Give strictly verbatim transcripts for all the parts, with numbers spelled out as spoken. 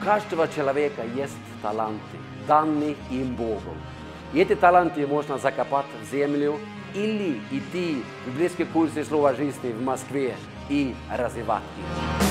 каждого человека есть таланты, данные им Богом. И эти таланты можно закопать в землю или идти в библейские курсы слова жизни в Москве и развивать их.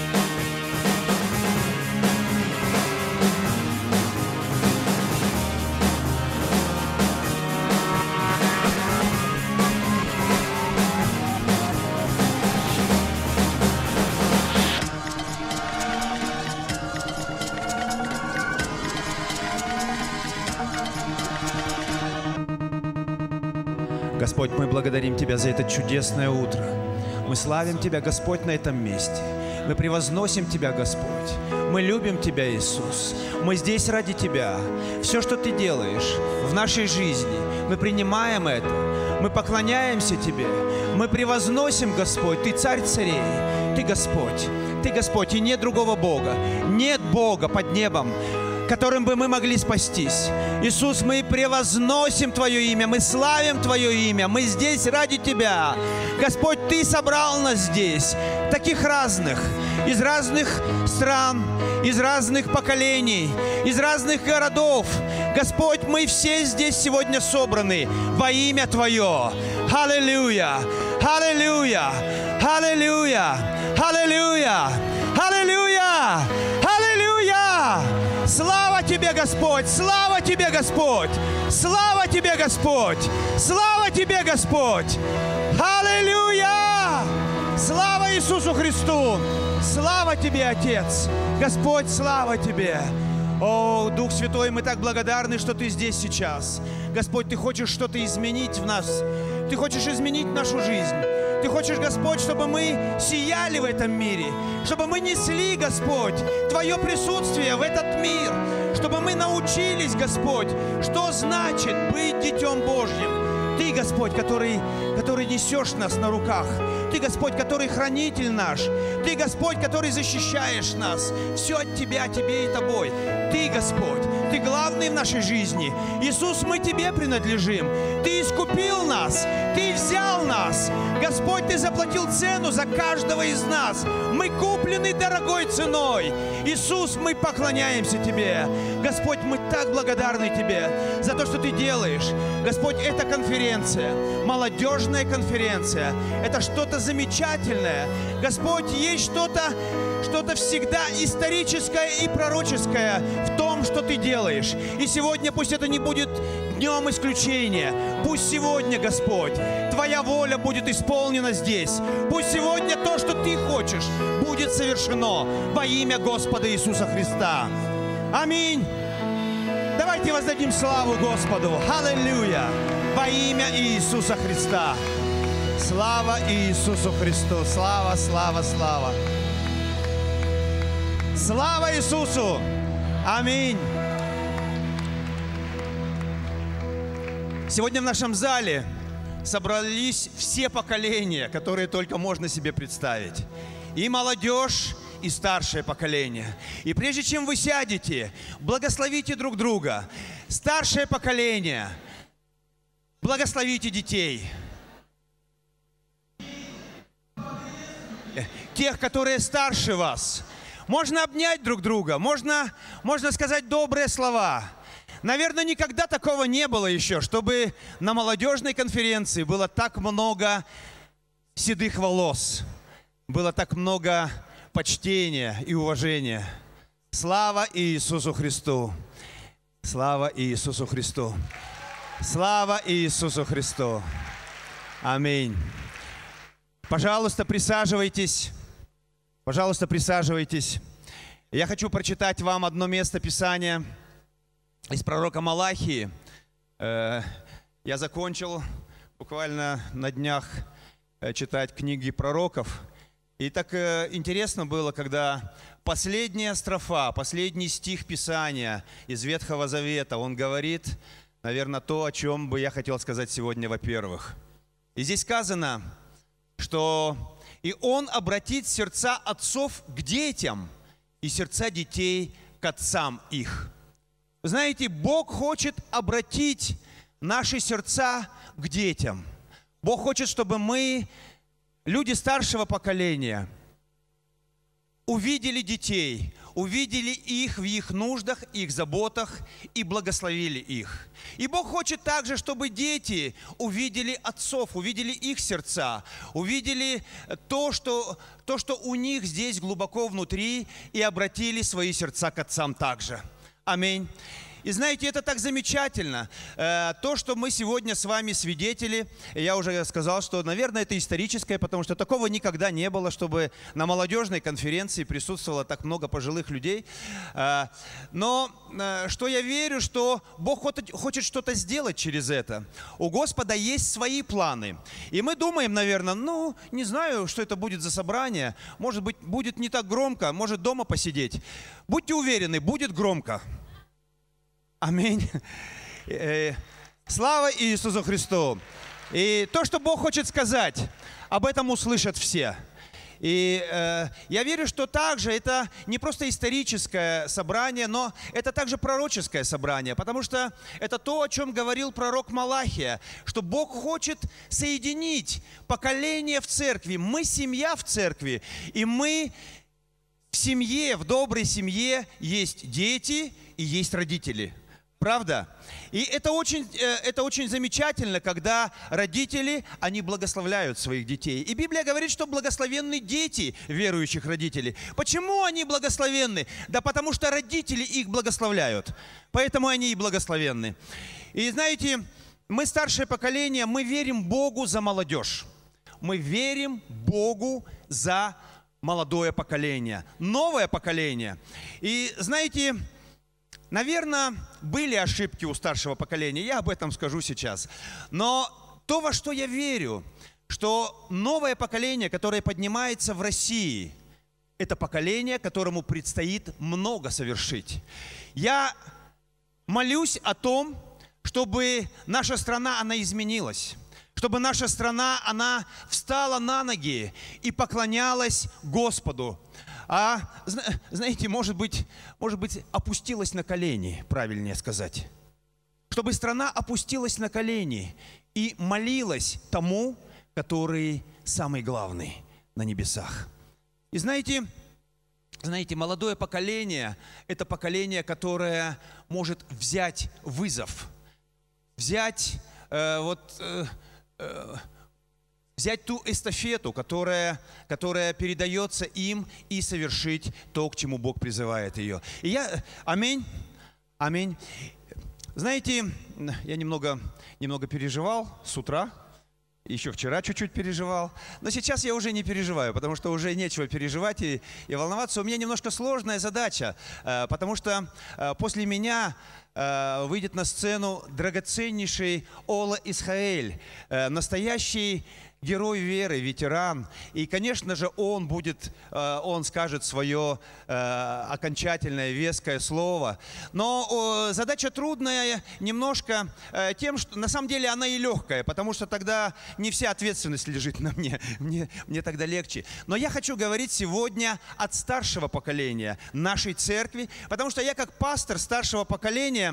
Господь, мы благодарим Тебя за это чудесное утро. Мы славим Тебя, Господь, на этом месте. Мы превозносим Тебя, Господь. Мы любим Тебя, Иисус. Мы здесь ради Тебя. Все, что Ты делаешь в нашей жизни, мы принимаем это. Мы поклоняемся Тебе. Мы превозносим, Господь. Ты Царь царей. Ты Господь. Ты Господь. И нет другого Бога. Нет Бога под небом, которым бы мы могли спастись. Иисус, мы превозносим Твое имя, мы славим Твое имя, мы здесь ради Тебя. Господь, Ты собрал нас здесь, таких разных, из разных стран, из разных поколений, из разных городов. Господь, мы все здесь сегодня собраны во имя Твое. Аллилуйя! Аллилуйя! Аллилуйя! Аллилуйя! Аллилуйя! Аллилуйя! Слава Тебе, Господь! Слава Тебе, Господь! Слава Тебе, Господь! Слава Тебе, Господь! Аллилуйя! Слава Иисусу Христу! Слава Тебе, Отец! Господь, слава Тебе! О, Дух Святой, мы так благодарны, что Ты здесь сейчас. Господь, Ты хочешь что-то изменить в нас. Ты хочешь изменить нашу жизнь. Ты хочешь, Господь, чтобы мы сияли в этом мире, чтобы мы несли, Господь, Твое присутствие в этот мир, чтобы мы научились, Господь, что значит быть Детем Божьим. Ты, Господь, который, который несешь нас на руках. Ты, Господь, который хранитель наш. Ты, Господь, который защищаешь нас. Все от Тебя, Тебе и Тобой. Ты, Господь, Ты главный в нашей жизни. Иисус, мы Тебе принадлежим. Ты искупил нас. Ты взял нас. Господь, Ты заплатил цену за каждого из нас. Мы куплены дорогой ценой. Иисус, мы поклоняемся Тебе. Господь, мы так благодарны Тебе за то, что Ты делаешь. Господь, эта конференция, молодежная конференция, это что-то замечательное. Господь, есть что-то, что-то всегда историческое и пророческое в том, что Ты делаешь. И сегодня пусть это не будет днем исключения. Пусть сегодня, Господь, Твоя воля будет исполнена здесь. Пусть сегодня то, что Ты хочешь, будет совершено во имя Господа Иисуса Христа. Аминь. Давайте воздадим славу Господу. Аллилуйя. Во имя Иисуса Христа. Слава Иисусу Христу. Слава, слава, слава. Слава Иисусу. Аминь. Сегодня в нашем зале собрались все поколения, которые только можно себе представить. И молодежь, и старшее поколение. И прежде чем вы сядете, благословите друг друга. Старшее поколение, благословите детей. Тех, которые старше вас. Можно обнять друг друга, можно, можно сказать добрые слова. Наверное, никогда такого не было еще, чтобы на молодежной конференции было так много седых волос, было так много почтения и уважения. Слава Иисусу Христу! Слава Иисусу Христу! Слава Иисусу Христу! Аминь. Пожалуйста, присаживайтесь. Пожалуйста, присаживайтесь. Я хочу прочитать вам одно место Писания из пророка Малахии. Я закончил буквально на днях читать книги пророков. И так интересно было, когда последняя строфа, последний стих Писания из Ветхого Завета, он говорит, наверное, то, о чем бы я хотел сказать сегодня, во-первых. И здесь сказано, что «И Он обратит сердца отцов к детям, и сердца детей к отцам их». Вы знаете, Бог хочет обратить наши сердца к детям. Бог хочет, чтобы мы, люди старшего поколения, увидели детей, увидели их в их нуждах, их заботах и благословили их. И Бог хочет также, чтобы дети увидели отцов, увидели их сердца, увидели то, что, то, что у них здесь глубоко внутри, и обратили свои сердца к отцам также. Аминь. И знаете, это так замечательно. То, что мы сегодня с вами свидетели, я уже сказал, что, наверное, это историческое, потому что такого никогда не было, чтобы на молодежной конференции присутствовало так много пожилых людей. Но что я верю, что Бог хочет что-то сделать через это. У Господа есть свои планы. И мы думаем, наверное, ну, не знаю, что это будет за собрание. Может быть, будет не так громко, может дома посидеть. Будьте уверены, будет громко. Аминь. Слава Иисусу Христу. И то, что Бог хочет сказать, об этом услышат все. И э, я верю, что также это не просто историческое собрание, но это также пророческое собрание, потому что это то, о чем говорил пророк Малахия, что Бог хочет соединить поколения в церкви. Мы семья в церкви, и мы в семье, в доброй семье есть дети и есть родители. Правда? И это очень, это очень замечательно, когда родители, они благословляют своих детей. И Библия говорит, что благословенны дети верующих родителей. Почему они благословенны? Да потому что родители их благословляют. Поэтому они и благословенны. И знаете, мы старшее поколение, мы верим Богу за молодежь. Мы верим Богу за молодое поколение, новое поколение. И знаете, наверное, были ошибки у старшего поколения, я об этом скажу сейчас. Но то, во что я верю, что новое поколение, которое поднимается в России, это поколение, которому предстоит много совершить. Я молюсь о том, чтобы наша страна, она изменилась. Чтобы наша страна, она встала на ноги и поклонялась Господу. А, знаете, может быть, может быть, опустилась на колени, правильнее сказать. Чтобы страна опустилась на колени и молилась тому, который самый главный на небесах. И знаете, знаете, молодое поколение – это поколение, которое может взять вызов, взять э, вот… Э, э, взять ту эстафету, которая, которая передается им, и совершить то, к чему Бог призывает ее. И я, аминь, аминь. Знаете, я немного, немного переживал с утра, еще вчера чуть-чуть переживал, но сейчас я уже не переживаю, потому что уже нечего переживать и, и волноваться. У меня немножко сложная задача, потому что после меня выйдет на сцену драгоценнейший Ола Исхаэль, настоящий герой веры, ветеран. И, конечно же, он будет, он скажет свое окончательное, веское слово. Но задача трудная немножко тем, что на самом деле она и легкая, потому что тогда не вся ответственность лежит на мне. Мне, мне тогда легче. Но я хочу говорить сегодня от старшего поколения нашей церкви, потому что я как пастор старшего поколения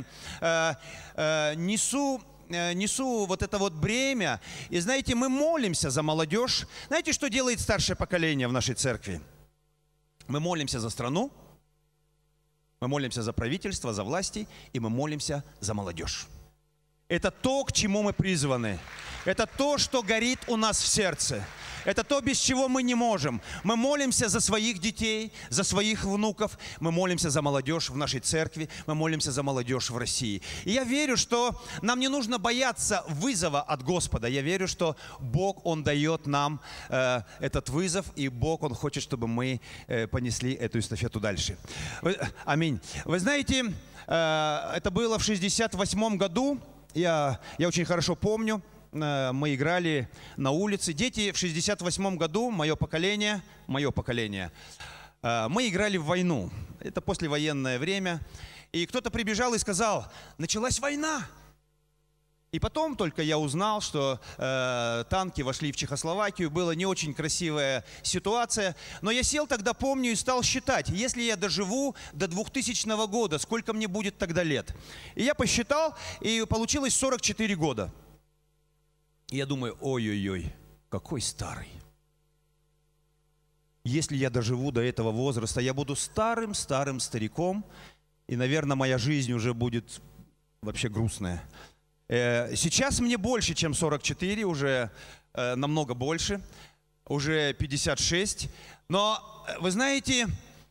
несу несу вот это вот бремя. И знаете, мы молимся за молодежь. Знаете, что делает старшее поколение в нашей церкви? Мы молимся за страну, мы молимся за правительство, за власти, и мы молимся за молодежь. Это то, к чему мы призваны. Это то, что горит у нас в сердце. Это то, без чего мы не можем. Мы молимся за своих детей, за своих внуков. Мы молимся за молодежь в нашей церкви. Мы молимся за молодежь в России. И я верю, что нам не нужно бояться вызова от Господа. Я верю, что Бог, Он дает нам э, этот вызов. И Бог, Он хочет, чтобы мы э, понесли эту эстафету дальше. Вы, аминь. Вы знаете, э, это было в шестьдесят восьмом году. Я, я очень хорошо помню. Мы играли на улице. Дети в шестьдесят восьмом году, мое поколение, мое поколение, мы играли в войну. Это послевоенное время. И кто-то прибежал и сказал: началась война. И потом только я узнал, что э, танки вошли в Чехословакию. Была не очень красивая ситуация. Но я сел тогда, помню, и стал считать, если я доживу до двухтысячного года, сколько мне будет тогда лет. И я посчитал, и получилось сорок четыре года. И я думаю, ой-ой-ой, какой старый. если я доживу до этого возраста, я буду старым-старым стариком, и, наверное, моя жизнь уже будет вообще грустная. Сейчас мне больше, чем сорок четыре, уже намного больше, уже пятьдесят шесть. Но, вы знаете,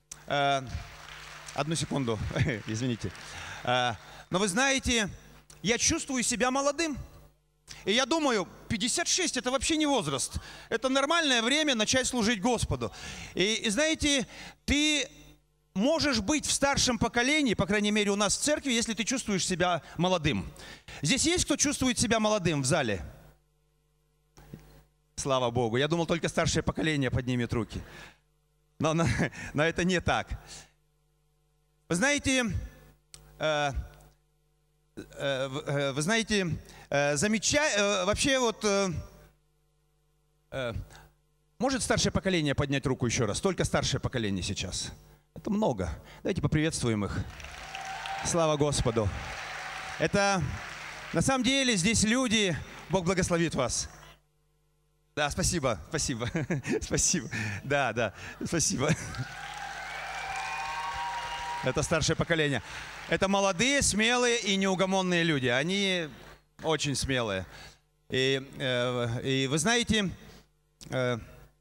одну секунду, извините. Но вы знаете, я чувствую себя молодым. И я думаю, пятьдесят шесть это вообще не возраст. Это нормальное время начать служить Господу. И, и знаете, ты можешь быть в старшем поколении, по крайней мере у нас в церкви, если ты чувствуешь себя молодым. Здесь есть кто чувствует себя молодым в зале? Слава Богу. Я думал, только старшее поколение поднимет руки. Но, но, но это не так. Вы знаете, э, э, вы знаете, э, замечая, э, вообще вот, э, э, может старшее поколение поднять руку еще раз? Только старшее поколение сейчас. Это много. Давайте поприветствуем их. Слава Господу. Это, на самом деле, здесь люди, Бог благословит вас. Да, спасибо, спасибо, спасибо. Да, да, спасибо. Это старшее поколение. Это молодые, смелые и неугомонные люди. Они очень смелые. И, э, и вы знаете, э,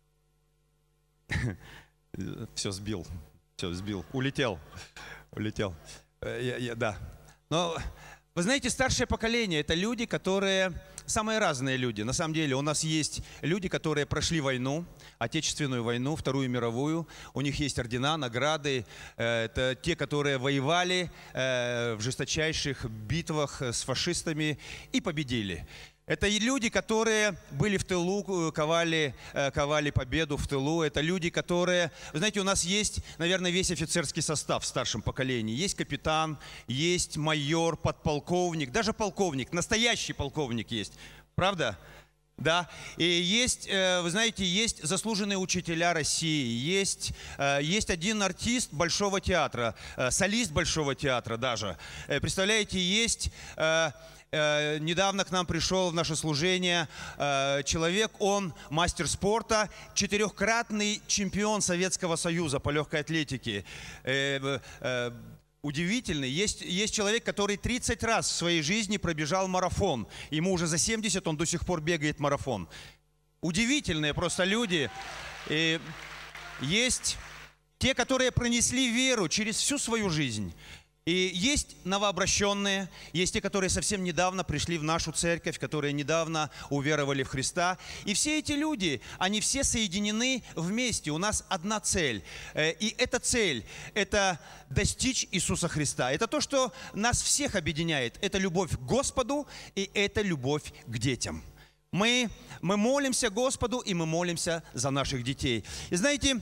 все сбил. Все, сбил. Улетел. Улетел. Я, я, да. Но, вы знаете, старшее поколение – это люди, которые… Самые разные люди. На самом деле у нас есть люди, которые прошли войну, Отечественную войну, Вторую мировую. У них есть ордена, награды. Это те, которые воевали в жесточайших битвах с фашистами и победили. Это и люди, которые были в тылу, ковали, ковали победу в тылу. Это люди, которые… Вы знаете, у нас есть, наверное, весь офицерский состав в старшем поколении. Есть капитан, есть майор, подполковник, даже полковник, настоящий полковник есть. Правда? Да. И есть, вы знаете, есть заслуженные учителя России, есть, есть один артист Большого театра, солист Большого театра даже. Представляете, есть… Недавно к нам пришел в наше служение человек, он мастер спорта, четырехкратный чемпион Советского Союза по легкой атлетике. Удивительный. Есть, есть человек, который тридцать раз в своей жизни пробежал марафон. Ему уже за семьдесят, он до сих пор бегает марафон. Удивительные просто люди. И есть те, которые пронесли веру через всю свою жизнь. И есть новообращенные, есть те, которые совсем недавно пришли в нашу церковь, которые недавно уверовали в Христа. И все эти люди, они все соединены вместе. У нас одна цель. И эта цель – это достичь Иисуса Христа. Это то, что нас всех объединяет. Это любовь к Господу и это любовь к детям. Мы, мы молимся Господу и мы молимся за наших детей. И знаете,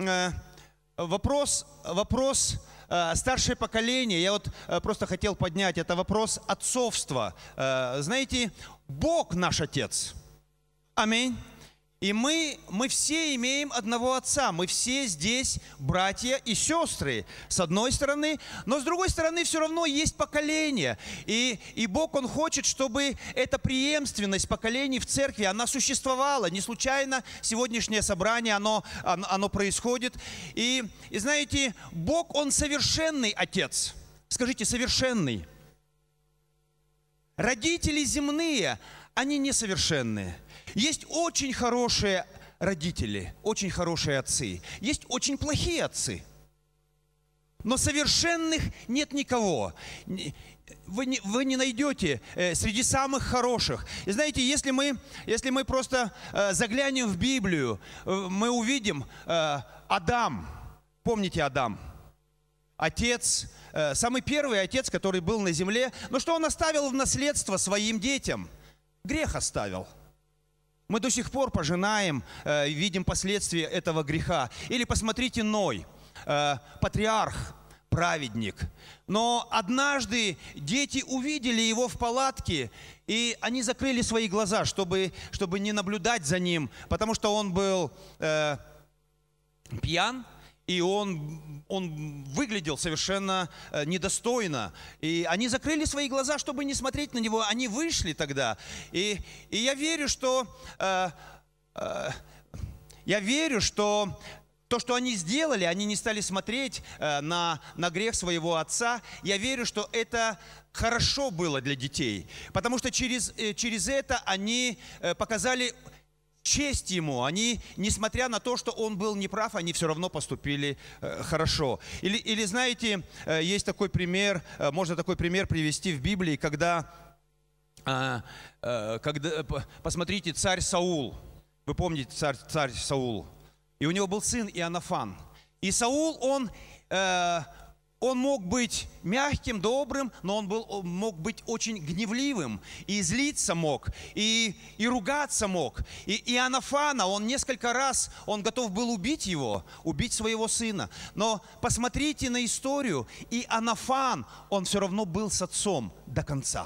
вопрос… вопрос старшее поколение, я вот просто хотел поднять, это вопрос отцовства. Знаете, Бог наш Отец. Аминь. И мы, мы все имеем одного Отца. Мы все здесь братья и сестры, с одной стороны. Но с другой стороны, все равно есть поколение. И, и Бог, Он хочет, чтобы эта преемственность поколений в церкви, она существовала. Не случайно сегодняшнее собрание, оно, оно, оно происходит. И, и знаете, Бог, Он совершенный Отец. Скажите, совершенный. Родители земные, они несовершенные. Есть очень хорошие родители, очень хорошие отцы. Есть очень плохие отцы. Но совершенных нет никого. Вы не, вы не найдете э, среди самых хороших. И знаете, если мы, если мы просто э, заглянем в Библию, э, мы увидим э, Адам. Помните Адам? Отец, э, самый первый отец, который был на земле. Но что он оставил в наследство своим детям? Грех оставил. Мы до сих пор пожинаем, э, видим последствия этого греха. Или посмотрите Ной, э, патриарх, праведник. Но однажды дети увидели его в палатке, и они закрыли свои глаза, чтобы, чтобы не наблюдать за ним, потому что он был э, пьян. И он, он выглядел совершенно э, недостойно. И они закрыли свои глаза, чтобы не смотреть на него. Они вышли тогда. И, и я верю, что, э, э, я верю, что то, что они сделали, они не стали смотреть э, на, на грех своего отца. Я верю, что это хорошо было для детей, потому что через, э, через это они э, показали честь ему. Они, несмотря на то, что он был неправ, они все равно поступили э, хорошо. Или, или знаете, э, есть такой пример, э, можно такой пример привести в Библии, когда, э, э, когда посмотрите, царь Саул. Вы помните царь, царь Саул? И у него был сын Иоаннафан. И Саул, он, э, он мог быть мягким, добрым, но он, был, он мог быть очень гневливым. И злиться мог, и, и ругаться мог. И Иоаннафана, он несколько раз, он готов был убить его, убить своего сына. Но посмотрите на историю, Иоаннафан, он все равно был с отцом до конца.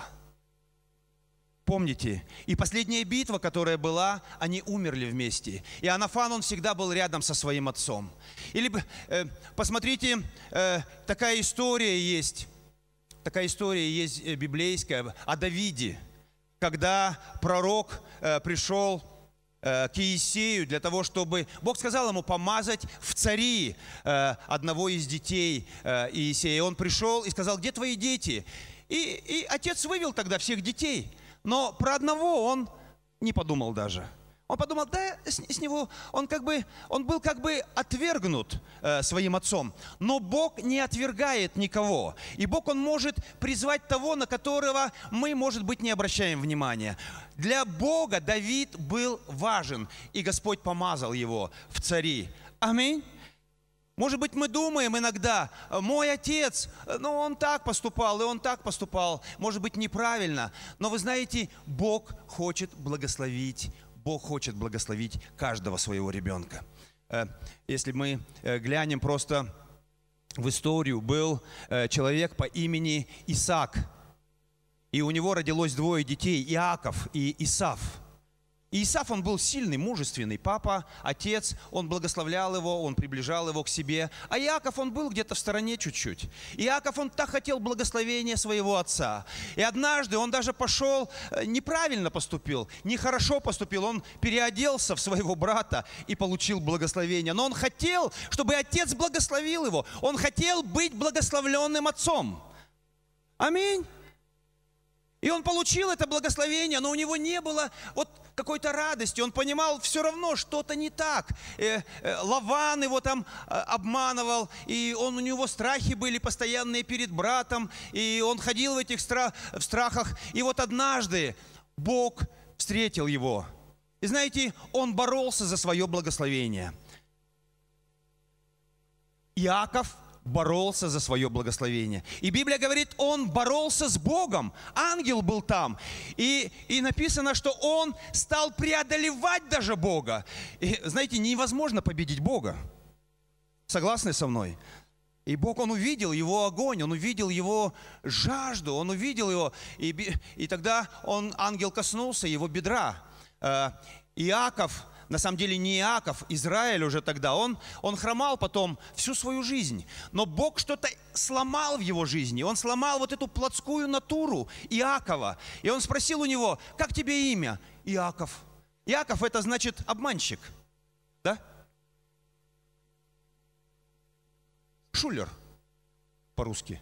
Помните? И последняя битва, которая была, они умерли вместе. И Иоаннафан, он всегда был рядом со своим отцом. Или э, посмотрите, э, такая история есть, такая история есть библейская о Давиде, когда пророк э, пришел э, к Иисею для того, чтобы... Бог сказал ему помазать в цари э, одного из детей э, Иисея. Он пришел и сказал: где твои дети? И, и отец вывел тогда всех детей. Но про одного он не подумал даже. Он подумал, да, с, с него, он как бы, он был как бы отвергнут э, своим отцом. Но Бог не отвергает никого. И Бог, Он может призвать того, на которого мы, может быть, не обращаем внимания. Для Бога Давид был важен, и Господь помазал его в цари. Аминь. Может быть, мы думаем иногда, мой отец, ну, он так поступал, и он так поступал. Может быть, неправильно. Но вы знаете, Бог хочет благословить, Бог хочет благословить каждого своего ребенка. Если мы глянем просто в историю, был человек по имени Исаак. И у него родилось двое детей, Иаков и Исав. И Исав, он был сильный, мужественный папа, отец, он благословлял его, он приближал его к себе. А Иаков, он был где-то в стороне чуть-чуть. Иаков, он так хотел благословения своего отца. И однажды он даже пошел, неправильно поступил, нехорошо поступил. Он переоделся в своего брата и получил благословение. Но он хотел, чтобы отец благословил его. Он хотел быть благословленным отцом. Аминь. И он получил это благословение, но у него не было вот какой-то радости. Он понимал, все равно что-то не так. Э, э, Лаван его там э, обманывал, и он, у него страхи были постоянные перед братом, и он ходил в этих стра- в страхах. И вот однажды Бог встретил его. И знаете, он боролся за свое благословение. Иаков боролся за свое благословение. И Библия говорит, он боролся с Богом. Ангел был там. И, и написано, что он стал преодолевать даже Бога. И, знаете, невозможно победить Бога. Согласны со мной? И Бог, Он увидел его огонь, Он увидел его жажду, Он увидел его. И, и тогда он, ангел коснулся его бедра. Иаков, на самом деле не Иаков, Израиль уже тогда, он, он хромал потом всю свою жизнь. Но Бог что-то сломал в его жизни. Он сломал вот эту плотскую натуру Иакова. И он спросил у него, как тебе имя? Иаков. Иаков это значит обманщик. Да? Шулер по-русски.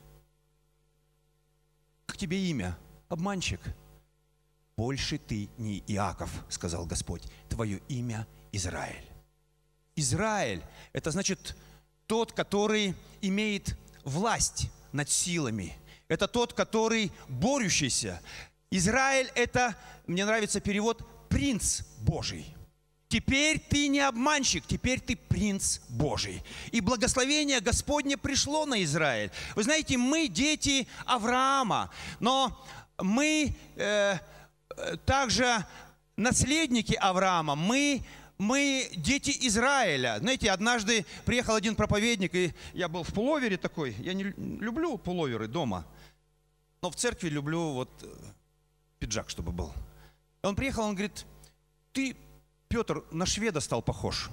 Как тебе имя? Обманщик. Больше ты не Иаков, сказал Господь, твое имя Израиль. Израиль – это значит тот, который имеет власть над силами. Это тот, который борющийся. Израиль – это, мне нравится перевод, принц Божий. Теперь ты не обманщик, теперь ты принц Божий. И благословение Господне пришло на Израиль. Вы знаете, мы дети Авраама, но мы... Э, также наследники Авраама, мы, мы дети Израиля. Знаете, однажды приехал один проповедник, и я был в пуловере такой. Я не люблю пуловеры дома, но в церкви люблю вот пиджак, чтобы был. Он приехал, он говорит, ты, Петр, на шведа стал похож.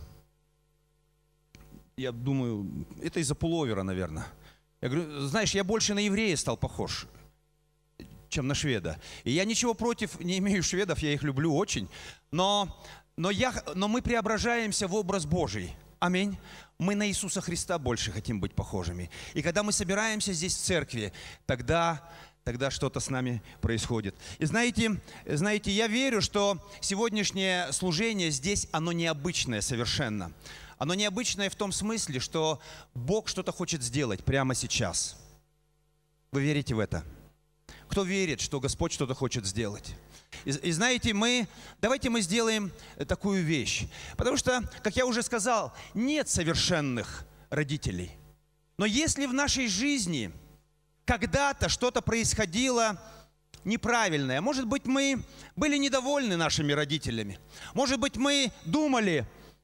Я думаю, это из-за пуловера, наверное. Я говорю, знаешь, я больше на еврея стал похож, чем на шведа. И я ничего против не имею шведов, я их люблю очень. Но, но, я, но мы преображаемся в образ Божий. Аминь. Мы на Иисуса Христа больше хотим быть похожими. И когда мы собираемся здесь в церкви, тогда, тогда что-то с нами происходит. И знаете, знаете, я верю, что сегодняшнее служение здесь, оно необычное совершенно. Оно необычное в том смысле, что Бог что-то хочет сделать прямо сейчас. Вы верите в это? Кто верит, что Господь что-то хочет сделать? И, и знаете, мы, давайте мы сделаем такую вещь. Потому что, как я уже сказал, нет совершенных родителей. Но если в нашей жизни когда-то что-то происходило неправильное, может быть, мы были недовольны нашими родителями, может быть, мы думали,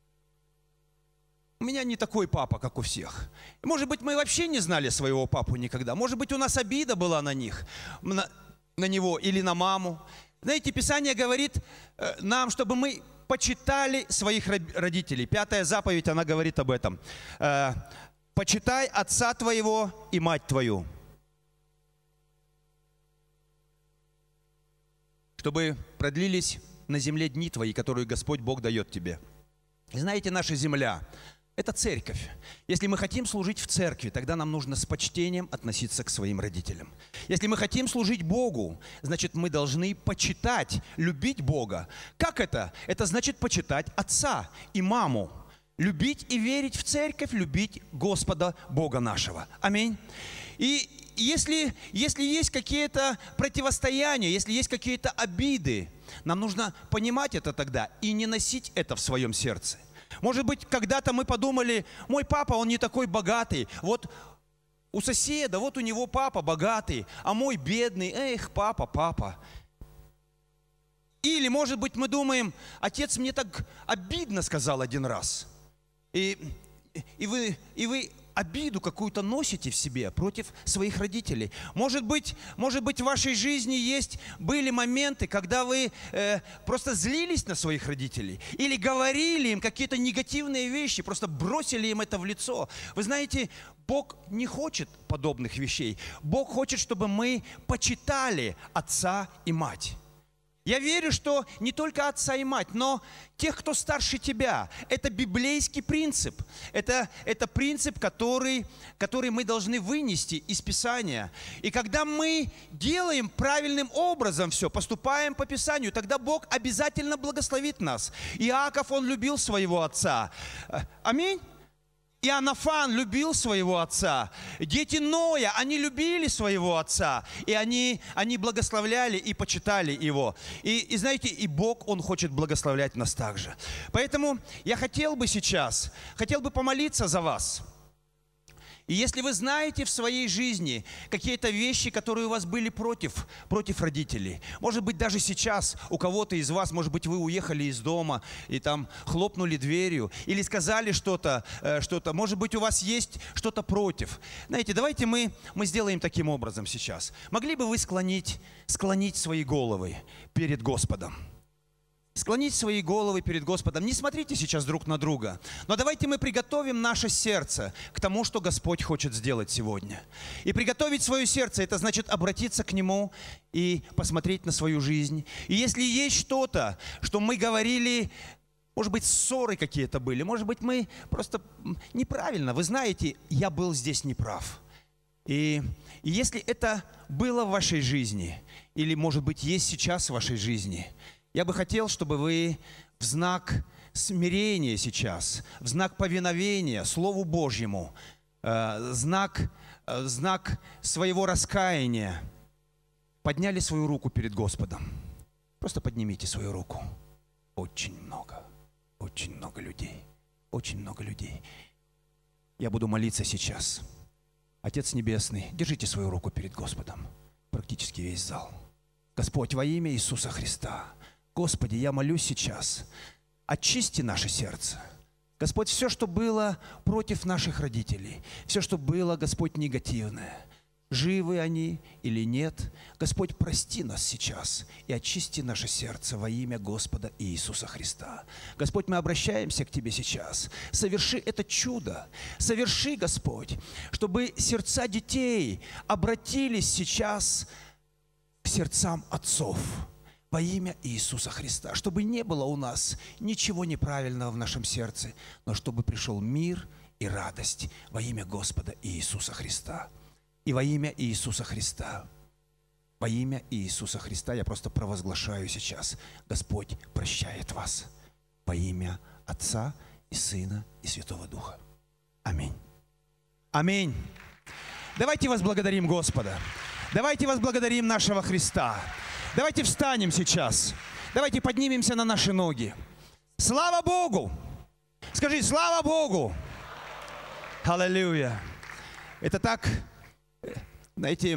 у меня не такой папа, как у всех. Может быть, мы вообще не знали своего папу никогда. Может быть, у нас обида была на них, на, на него или на маму. Знаете, Писание говорит э, нам, чтобы мы почитали своих родителей. Пятая заповедь, она говорит об этом. Э, «Почитай отца твоего и мать твою». Чтобы продлились на земле дни твои, которые Господь Бог дает тебе. И знаете, наша земля – это церковь. Если мы хотим служить в церкви, тогда нам нужно с почтением относиться к своим родителям. Если мы хотим служить Богу, значит, мы должны почитать, любить Бога. Как это? Это значит почитать отца и маму. Любить и верить в церковь, любить Господа Бога нашего. Аминь. И если, если есть какие-то противостояния, если есть какие-то обиды, нам нужно понимать это тогда и не носить это в своем сердце. Может быть, когда-то мы подумали, мой папа, он не такой богатый. Вот у соседа, вот у него папа богатый, а мой бедный, эх, папа, папа. Или, может быть, мы думаем, отец мне так обидно сказал один раз. И, и, вы, и вы обиду какую-то носите в себе против своих родителей. Может быть, может быть, в вашей жизни есть, были моменты, когда вы э, просто злились на своих родителей или говорили им какие-то негативные вещи, просто бросили им это в лицо. Вы знаете, Бог не хочет подобных вещей. Бог хочет, чтобы мы почитали отца и мать. Я верю, что не только отца и мать, но тех, кто старше тебя. Это библейский принцип. Это, это принцип, который, который мы должны вынести из Писания. И когда мы делаем правильным образом все, поступаем по Писанию, тогда Бог обязательно благословит нас. Иаков, он любил своего отца. Аминь. Иоаннафан любил своего отца. Дети Ноя, они любили своего отца. И они, они благословляли и почитали его. И, и знаете, и Бог, Он хочет благословлять нас также. Поэтому я хотел бы сейчас, хотел бы помолиться за вас. И если вы знаете в своей жизни какие-то вещи, которые у вас были против, против родителей, может быть, даже сейчас у кого-то из вас, может быть, вы уехали из дома и там хлопнули дверью, или сказали что-то, что-то, может быть, у вас есть что-то против. Знаете, давайте мы, мы сделаем таким образом сейчас. Могли бы вы склонить, склонить свои головы перед Господом? Склонить свои головы перед Господом. Не смотрите сейчас друг на друга, но давайте мы приготовим наше сердце к тому, что Господь хочет сделать сегодня. И приготовить свое сердце, это значит обратиться к Нему и посмотреть на свою жизнь. И если есть что-то, что мы говорили, может быть, ссоры какие-то были, может быть, мы просто неправильно. Вы знаете, я был здесь неправ. И, и если это было в вашей жизни, или, может быть, есть сейчас в вашей жизни, я бы хотел, чтобы вы в знак смирения сейчас, в знак повиновения Слову Божьему, э, знак, э, знак своего раскаяния подняли свою руку перед Господом. Просто поднимите свою руку. Очень много, очень много людей, очень много людей. Я буду молиться сейчас. Отец Небесный, держите свою руку перед Господом. Практически весь зал. Господь, во имя Иисуса Христа, Господи, я молюсь сейчас, очисти наше сердце. Господь, все, что было против наших родителей, все, что было, Господь, негативное, живы они или нет, Господь, прости нас сейчас и очисти наше сердце во имя Господа Иисуса Христа. Господь, мы обращаемся к Тебе сейчас. Соверши это чудо. Соверши, Господь, чтобы сердца детей обратились сейчас к сердцам отцов. во имя Иисуса Христа. Чтобы не было у нас ничего неправильного в нашем сердце, но чтобы пришел мир и радость во имя Господа Иисуса Христа. И во имя Иисуса Христа. Во имя Иисуса Христа я просто провозглашаю сейчас: Господь прощает вас. Во имя Отца и Сына и Святого Духа. Аминь. Аминь. Давайте возблагодарим Господа. Давайте возблагодарим нашего Христа. Давайте встанем сейчас. Давайте поднимемся на наши ноги. Слава Богу! Скажи: слава Богу! Аллилуйя! Это так, знаете,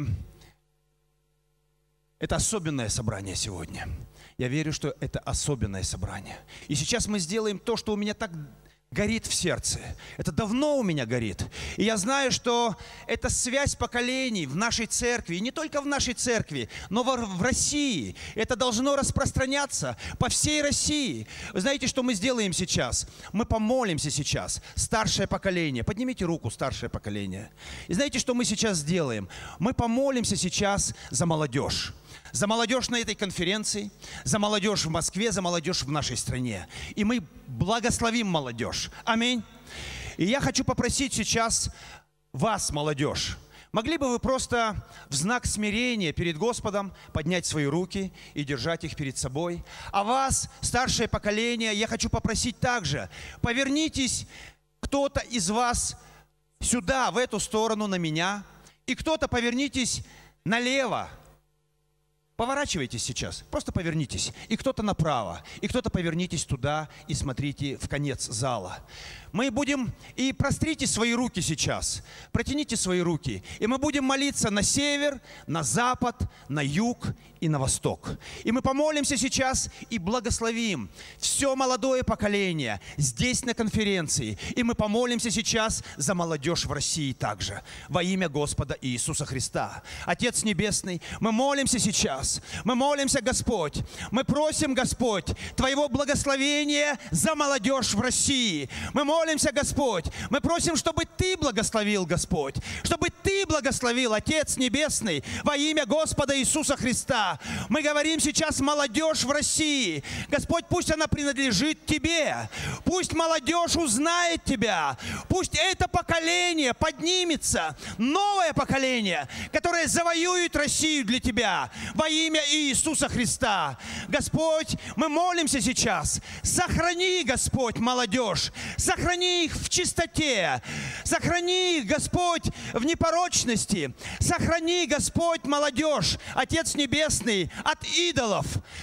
это особенное собрание сегодня. Я верю, что это особенное собрание. И сейчас мы сделаем то, что у меня так горит в сердце. Это давно у меня горит. И я знаю, что это связь поколений в нашей церкви. И не только в нашей церкви, но в России. Это должно распространяться по всей России. Вы знаете, что мы сделаем сейчас? Мы помолимся сейчас. Старшее поколение. Поднимите руку, старшее поколение. И знаете, что мы сейчас сделаем? Мы помолимся сейчас за молодежь. За молодежь на этой конференции, за молодежь в Москве, за молодежь в нашей стране. И мы благословим молодежь. Аминь. И я хочу попросить сейчас вас, молодежь, могли бы вы просто в знак смирения перед Господом поднять свои руки и держать их перед собой. А вас, старшее поколение, я хочу попросить также: повернитесь, кто-то из вас сюда, в эту сторону, на меня, и кто-то повернитесь налево. Поворачивайтесь сейчас, просто повернитесь. И кто-то направо, и кто-то повернитесь туда и смотрите в конец зала. Мы будем, и прострите свои руки сейчас, протяните свои руки, и мы будем молиться на север, на запад, на юг и на восток. И мы помолимся сейчас и благословим все молодое поколение здесь на конференции. И мы помолимся сейчас за молодежь в России также, во имя Господа Иисуса Христа. Отец Небесный, мы молимся сейчас, мы молимся, Господь, мы просим, Господь, Твоего благословения за молодежь в России. Мы молимся, Господь, мы просим, чтобы Ты благословил, Господь, чтобы Ты благословил, Отец Небесный, во имя Господа Иисуса Христа. Мы говорим сейчас: молодежь в России. Господь, пусть она принадлежит Тебе. Пусть молодежь узнает Тебя. Пусть это поколение поднимется, новое поколение, которое завоюет Россию для Тебя во имя Иисуса Христа. Господь, мы молимся сейчас: сохрани, Господь, молодежь, сохрани их в чистоте, сохрани их, Господь, в непорочности, сохрани, Господь, молодежь, Отец Небесный, от идолов.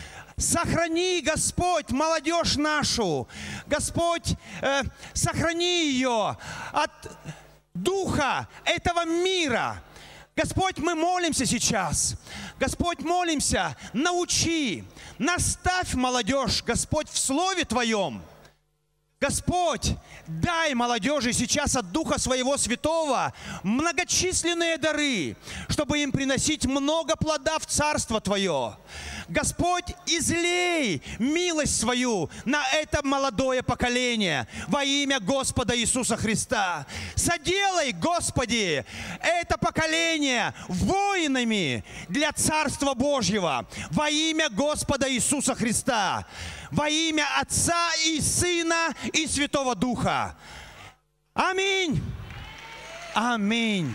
Сохрани, Господь, молодежь нашу. Господь, э, сохрани ее от духа этого мира. Господь, мы молимся сейчас. Господь, молимся, научи, наставь молодежь, Господь, в Слове Твоем. Господь, дай молодежи сейчас от Духа Своего Святого многочисленные дары, чтобы им приносить много плода в Царство Твое. Господь, излей милость Свою на это молодое поколение во имя Господа Иисуса Христа. Соделай, Господи, это поколение воинами для Царства Божьего во имя Господа Иисуса Христа. Во имя Отца и Сына и Святого Духа. Аминь. Аминь.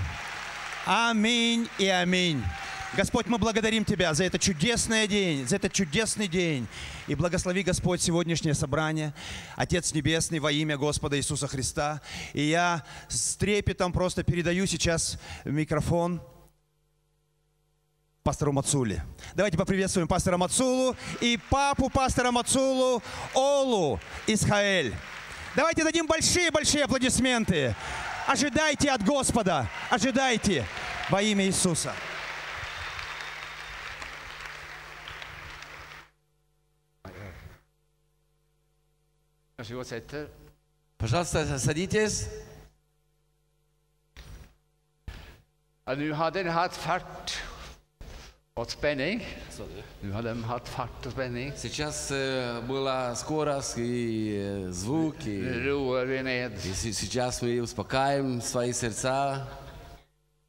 Аминь и аминь. Господь, мы благодарим Тебя за этот чудесный день, за этот чудесный день. И благослови, Господь, сегодняшнее собрание, Отец Небесный, во имя Господа Иисуса Христа. И я с трепетом просто передаю сейчас микрофон пастору Мацуле. Давайте поприветствуем пастора Мацулу и папу пастора Мацулу Олу Исхаэль. Давайте дадим большие-большие аплодисменты. Ожидайте от Господа, ожидайте во имя Иисуса. Пожалуйста, садитесь. Nu har den haft fart och spänning. Nu har den haft fart och spänning. Сейчас э, была скорость и э, звук. И, Roar vi ned. и с- сейчас мы успокаиваем свои сердца.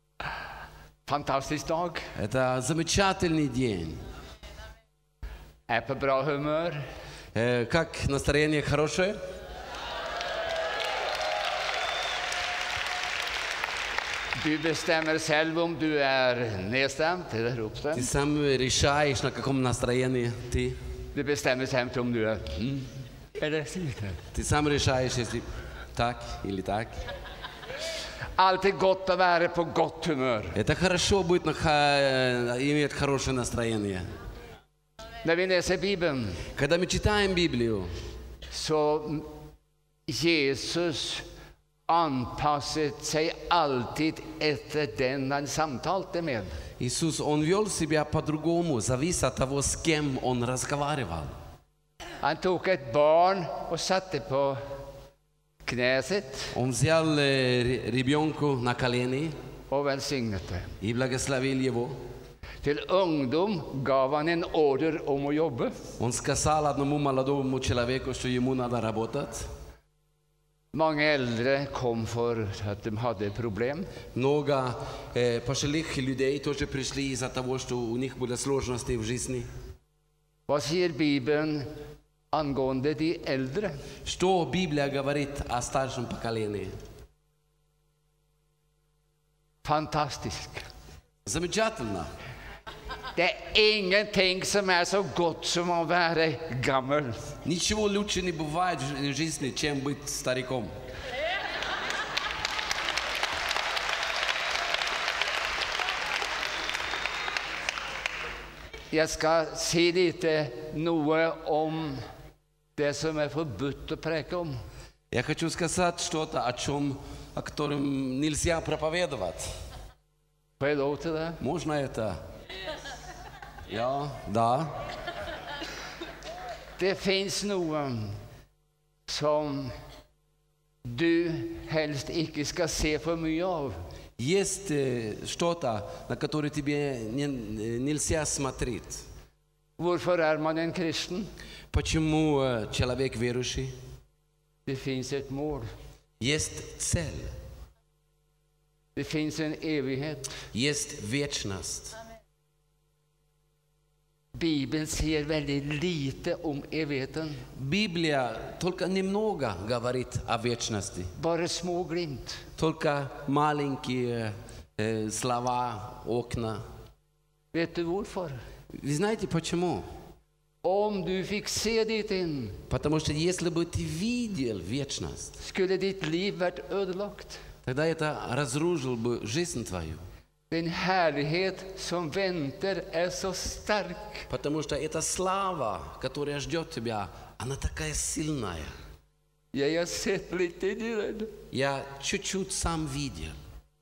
Fantastisk dag. Это замечательный день. är på bra humör. Э, Как настроение хорошее? Du bestämmer själv om du är nedstämd eller Ты uppstämd. сам решаешь, на каком настроении ты. Du bestämmer själv om du är mm, eller sliten. Ты сам решаешь, если так или так. Alltid gott att vara på gott humör. Это хорошо будет наха- иметь хорошее настроение. När vi läser Bibeln Когда мы читаем Библию, så Jesus anpassat sig alltid efter den han samtalade med. Иисус, Он вел себя по-другому, зависит от того, с кем Он разговаривал. Han tog ett barn och satte på knäset Он взял э, ребенку на колени och välsignade det. и благословил его. Till ungdom gav han en order om att jobba. Он сказал одному молодому человеку, что ему надо работать. Många äldre kom för att de hade problem. Много э, пожилых людей тоже пришли из-за того, что у них были сложности в жизни. Vad säger Bibeln angående de äldre? Что Библия говорит о старшем поколении? Fantastiskt. Замечательно. Det är ingenting som är så gott som att vara gammal. Ничего лучше не бывает в жизни, чем быть стариком. Jag ska se lite noe om det som är förbjudet att präka om. Я хочу сказать что-то, о чем, о котором нельзя проповедовать. Får jag lov till det? Можно это? Ja, да. Det finns noe som du helst inte ska se för mycket av. Есть э, что-то, на которое тебе не- нельзя смотреть. Varför är man en kristen? Почему э, человек верующий? Det finns ett mål. Есть цель, Det finns en evighet. есть вечность. Bibeln säger väldigt lite om evigheten. Библия только немного говорит о вечности. Bara små glimt. Только маленькие э, слова, окна. Vet du varför? Вы знаете почему? Om du fick se dit in, Потому что если бы ты видел вечность, skulle ditt liv varit ödelagt. тогда это разрушил бы жизнь твою. Den härlighet som väntar är så stark. Потому что эта слава, которая ждет тебя, она такая сильная. Jag har sett lite in i den. Я чуть-чуть сам видел.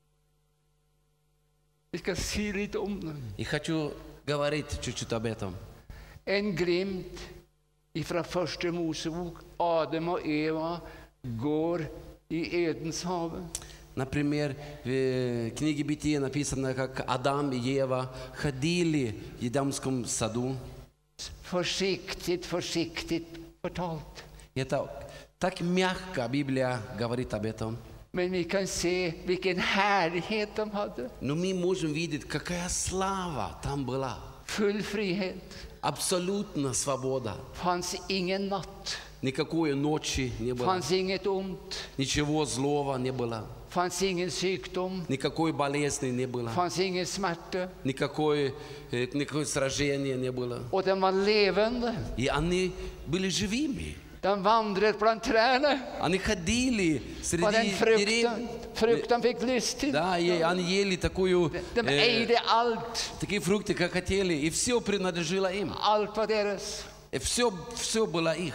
Vi ska se lite om den. И хочу говорить чуть-чуть об этом. En glimt ifrån första Mosebok. Adam och Eva går i Edens hav. Например, в книге Бытия написано, как Адам и Ева ходили в Едемском саду. Försiktigt, försiktigt förtalt. Это так мягко Библия говорит об этом. Men vi kan se vilken härlighet de hade. Но мы можем видеть, какая слава там была. Full frihet. Абсолютно свобода. Fanns ingen natt. Никакой ночи не было. Fanns inget ont. Ничего злого не было. Fanns ingen sjukdom. Никакой болезни не было. Fanns ingen smärta. Никакой, э, никакое сражение не было. Och den var levande. И они были живыми. Den vandrade bland träden. Они ходили Och den среди frukten, деревьев. frukten fick lyst till. Да, и они ели такую, De э, ägde allt. такие фрукты, как хотели, и все принадлежало им. Allt var deras. И все, все было их.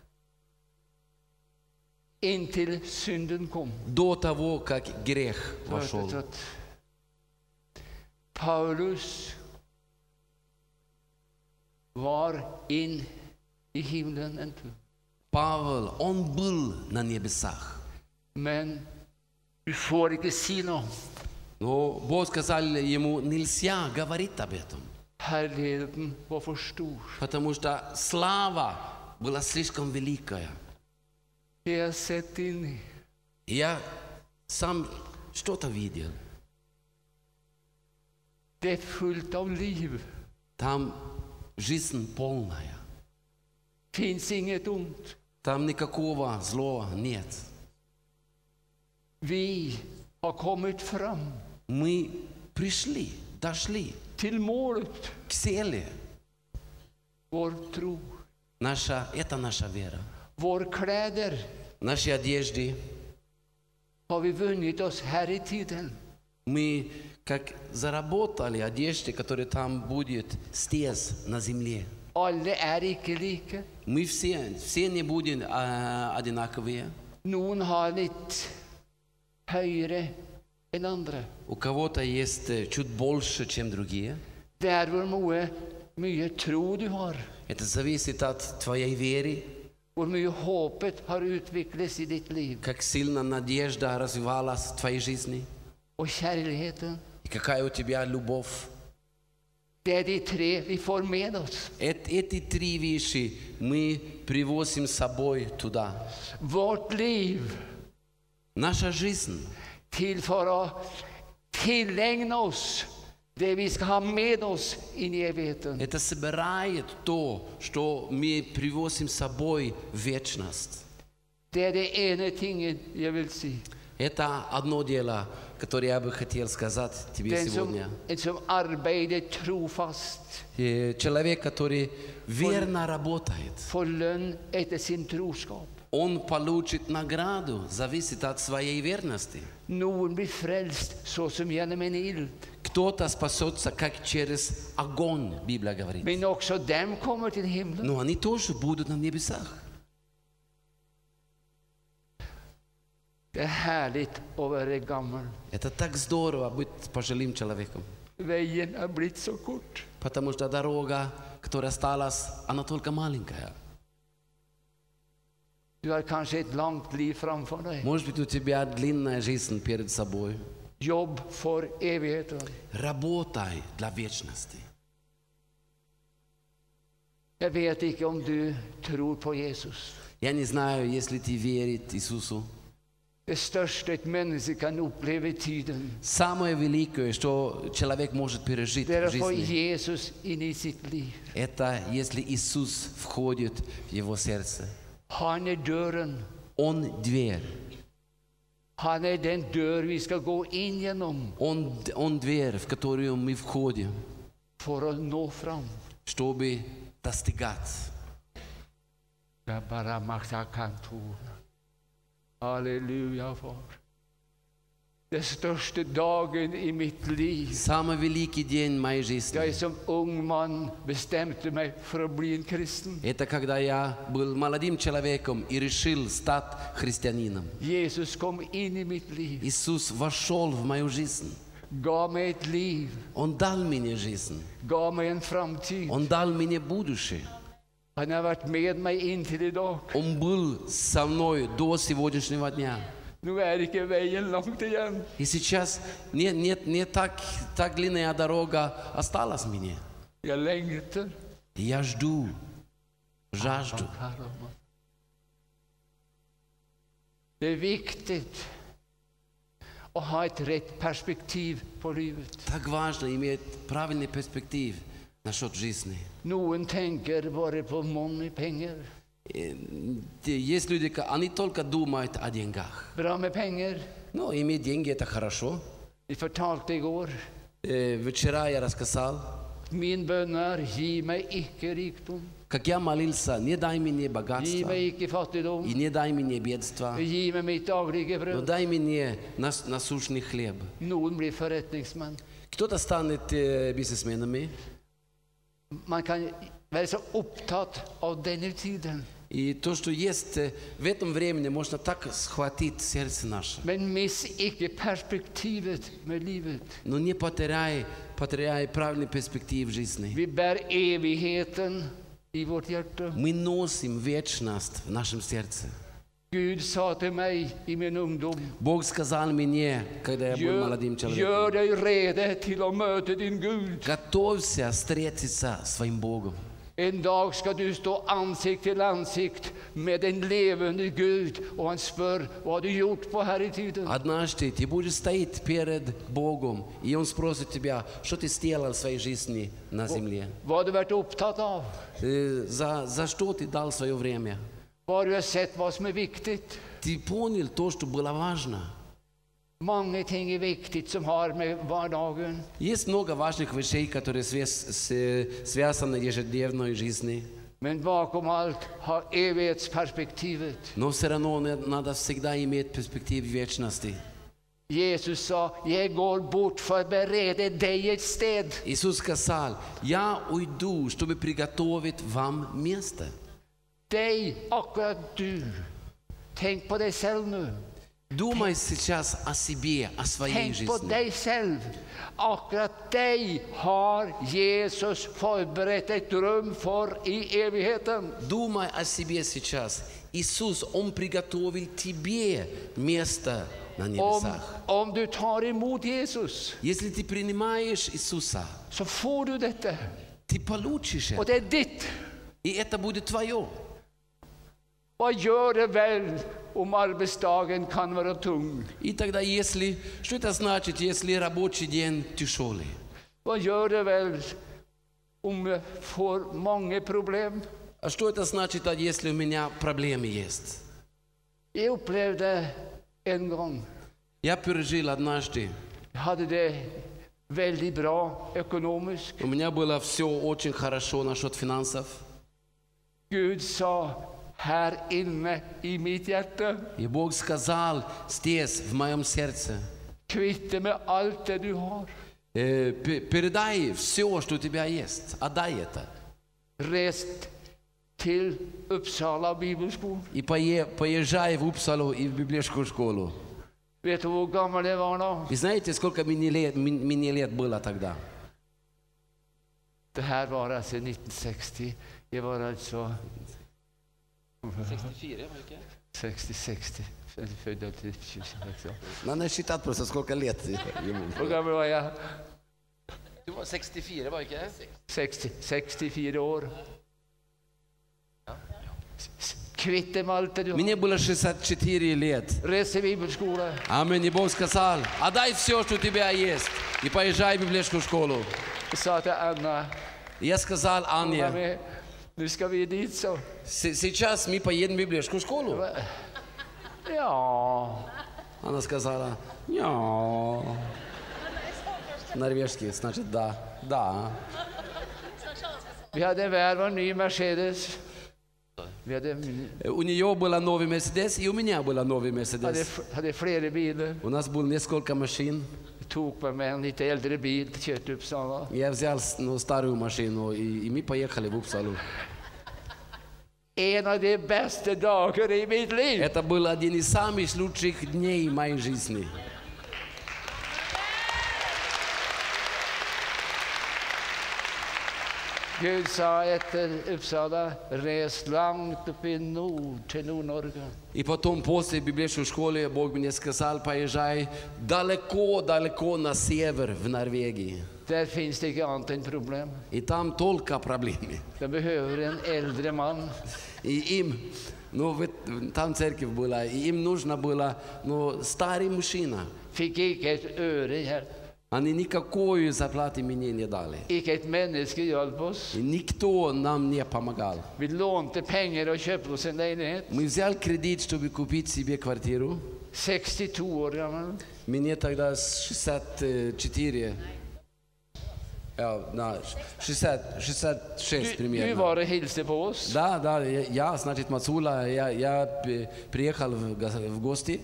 Intill synden kom. До того, как грех вошел. Paulus var in i himlen en tur. Павел, он был на небесах. Men du får inte se något. Но Бог сказал ему, нельзя говорить об этом. Härligheten var för stor. Потому что слава была слишком великая. Jag har sett in i. И я сам что-то видел. Det är fullt av liv. Там жизнь полная. finns inget ont. Там никакого злого нет. Vi har kommit fram Мы пришли, дошли till målet, к цели. vår tro, Наша, это наша вера. vår kläder Наши одежды. har vi vunnit oss här i tiden. Мы как заработали одежды, которые там будет здесь, на земле. Alle är icke lika. Мы все, все не будем а, одинаковые. Någon har lite högre än andra. У кого-то есть э, чуть больше, чем другие. Det är hur mycket, mycket tro du har. Это зависит от твоей веры, Hur mycket hoppet har utvecklats i ditt liv. как сильно надежда развивалась в твоей жизни, Och kärleken. и какая у тебя любовь. Det är de tre vi får med oss. Эт- Эти три вещи мы привозим с собой туда. Vårt liv Наша жизнь till för att tillägna oss det vi ska ha med oss in i evigheten. это собирает то, что мы привозим с собой в вечность. Det är det ena tingen jag vill säga. Это одно дело, которое я бы хотел сказать тебе Den som, сегодня. en som arbetar trofast Э, Человек, который верно работает, får lön efter sin troskap. он получит награду, зависит от своей верности. Någon blir frälst så som genom en ild. Кто-то спасется, как через огонь, Библия говорит. Men också dem kommer till himlen. Но они тоже будут на небесах. Det är härligt att vara gammal. Это так здорово быть пожилым человеком. Vägen har blivit så kort. Потому что дорога, которая осталась, она только маленькая. Du har kanske ett långt liv framför dig. Может быть, у тебя длинная жизнь перед собой. Jobb för evigheten. Работай для вечности. Jag vet inte om du tror på Jesus. Я не знаю, если ты веришь Иисусу. Det största ett människa kan uppleva i tiden, Самое великое, что человек может пережить det är в att få жизни, Jesus in i sitt liv. это если Иисус входит в его сердце. Han är dörren. Он дверь. Han är den dörr vi ska gå in genom Он, он дверь, в которую мы входим, för att nå fram. чтобы достигать. Jag bara maktar kantor. Halleluja, far. Den största dagen i mitt liv. Самый великий день моей Jag жизни. är som ung man bestämde mig för att bli en kristen. Это когда я был молодым человеком и решил стать христианином. Jesus kom in i mitt liv. Иисус вошел в мою жизнь. Gav mig ett liv. Он дал мне жизнь. Gav mig en framtid. Он дал мне будущее. Han har varit med mig in till idag. Он был со мной до сегодняшнего дня. Nu är inte vägen långt igen. И сейчас не, не, не так, так длинная дорога осталась мне. Jag längtar. И я жду, жажду. Det är viktigt att ha ett rätt perspektiv på livet. Так важно иметь правильный перспектив насчет жизни. Någon tänker bara på money, pengar. Э, Есть люди, они только думают о деньгах. Bra med pengar. Ну, иметь деньги это хорошо. Vi förtalte igår. Э, Вчера я рассказал, Min bön är, ge mig icke rikdom. как я молился, не дай мне Ge богатство mig icke и fattigdom. не дай мне бедства, Ge mig mitt dagliga но bröd. дай мне нас- насущный хлеб. Någon blir förrättningsman. Кто-то станет э, бизнесменами, Man kan vara så upptatt av den tiden. и то, что есть э, в этом времени, можно так схватить сердце наше. Men miss icke perspektivet med livet. Но не потеряй, потеряй правильный перспектив жизни. Vi bär evigheten i vårt hjärta. Мы носим вечность в нашем сердце. Gud sa till mig i min ungdom, Бог сказал мне, когда я был gör, молодым gör человеком, dig redo till att möta din Gud. готовься встретиться с своим Богом. En dag ska du stå ansikt till ansikt med den levande Gud och han spör, vad har du gjort på här i tiden? Однажды ты будешь стоять перед Богом, и Он спросит тебя, что ты сделал в своей жизни на земле. Vad har du varit upptatt av? Э, За, за что ты дал свое время? Vad har du sett vad som är viktigt? Ты понял то, что было важно? Många ting är viktigt som har med vardagen. Есть много важных вещей, которые связ- с- связаны с ежедневной жизнью. Men bakom allt har evighetsperspektivet. Но все равно на- надо всегда иметь перспектив вечности. Jesus sa, jag går bort för att bereda dig ett sted. Иисус сказал, я уйду, чтобы приготовить вам место. Dig, akkurat du. Tänk på dig själv nu. Думай сейчас о себе, о своей Tänk på жизни. dig själv. Akkurat dig har Jesus förberett ett rum för i evigheten. Думай о себе сейчас. Иисус, Он приготовил тебе место на Om, небесах. om du tar emot Jesus Если ты принимаешь Иисуса, så får du detta. ты получишь Och это. det är ditt. И это будет твое. Vad gör det väl om arbetsdagen kan vara tung? И тогда, если... Что это значит, если рабочий день тяжелый? Vad gör det väl om jag får många problem? А что это значит, а если у меня проблемы есть? Jag upplevde en gång, Я пережил однажды. jag hade det väldigt bra ekonomiskt. У меня было все очень хорошо насчет финансов. Gud sa, här inne i mitt hjärta, И Бог сказал здесь, в моем сердце, kvitta med allt det du har. э, п- передай все, что у тебя есть. Отдай это. Res till Uppsala bibelskola. И пое- поезжай в Упсалу и в библейскую школу. Vet du hur gammal jag var då? Вы знаете, сколько мне лет, ми- мне лет было тогда? Det här var alltså nittonhundrasextio. Jag var alltså sextio, sextio. Född till tjugosex år. Надо считать просто, сколько лет ему. Hur gammal var jag? Du var sextiofyra, var ikke det? sextio, sextiofyra år. Kvitta med allt det du har. Мне было шестьдесят четыре лет. Res till bibelskola. Аминь. И Бог сказал, отдай все, что у тебя есть, и поезжай в библейскую школу. Jag sa till Anna, И я сказал hon var Анне, med. Nu ska vi dit så. «С- сейчас мы поедем в библейскую школу. Ja, Она сказала, «Ня». Норвежский, значит, да, да. vi hade en värd var en ny Mercedes. Vi hade, У нее была новый Мерседес, и у меня была новый hade, Мерседес. hade flera bilar. У нас было несколько машин. Tog mig med en lite äldre bil till kört upp Uppsala. Я взял с- ну, старую машину, и, и мы поехали в Упсалу. En av de bästa dagar i mitt liv. Это был один из самых лучших дней моей жизни. Gud sa efter Uppsala, res långt upp i nord till Nordnorge. И потом после библейской школы Бог мне сказал, поезжай далеко-далеко на север, в Норвегии. Där finns det inte annat än problem. И там только проблемы. De behöver en äldre man. И им, ну, вот там церковь была, и им нужно было, ну, старый мужчина. Fick icke ett öre här. Они никакой зарплаты мне не дали. Icke ett människa hjälp oss. И никто нам не помогал. Vi lånade pengar och köpte oss en lägenhet. Мы взяли кредит, чтобы купить себе квартиру. sextiotvå år gammal. Мне тогда шестьдесят четыре, ja, на, шестьдесят, шестьдесят шесть Du, du примерно. var och hälsade på oss. Да, да, я, я, значит, Мацула, я, я п- приехал в, гос- в гости.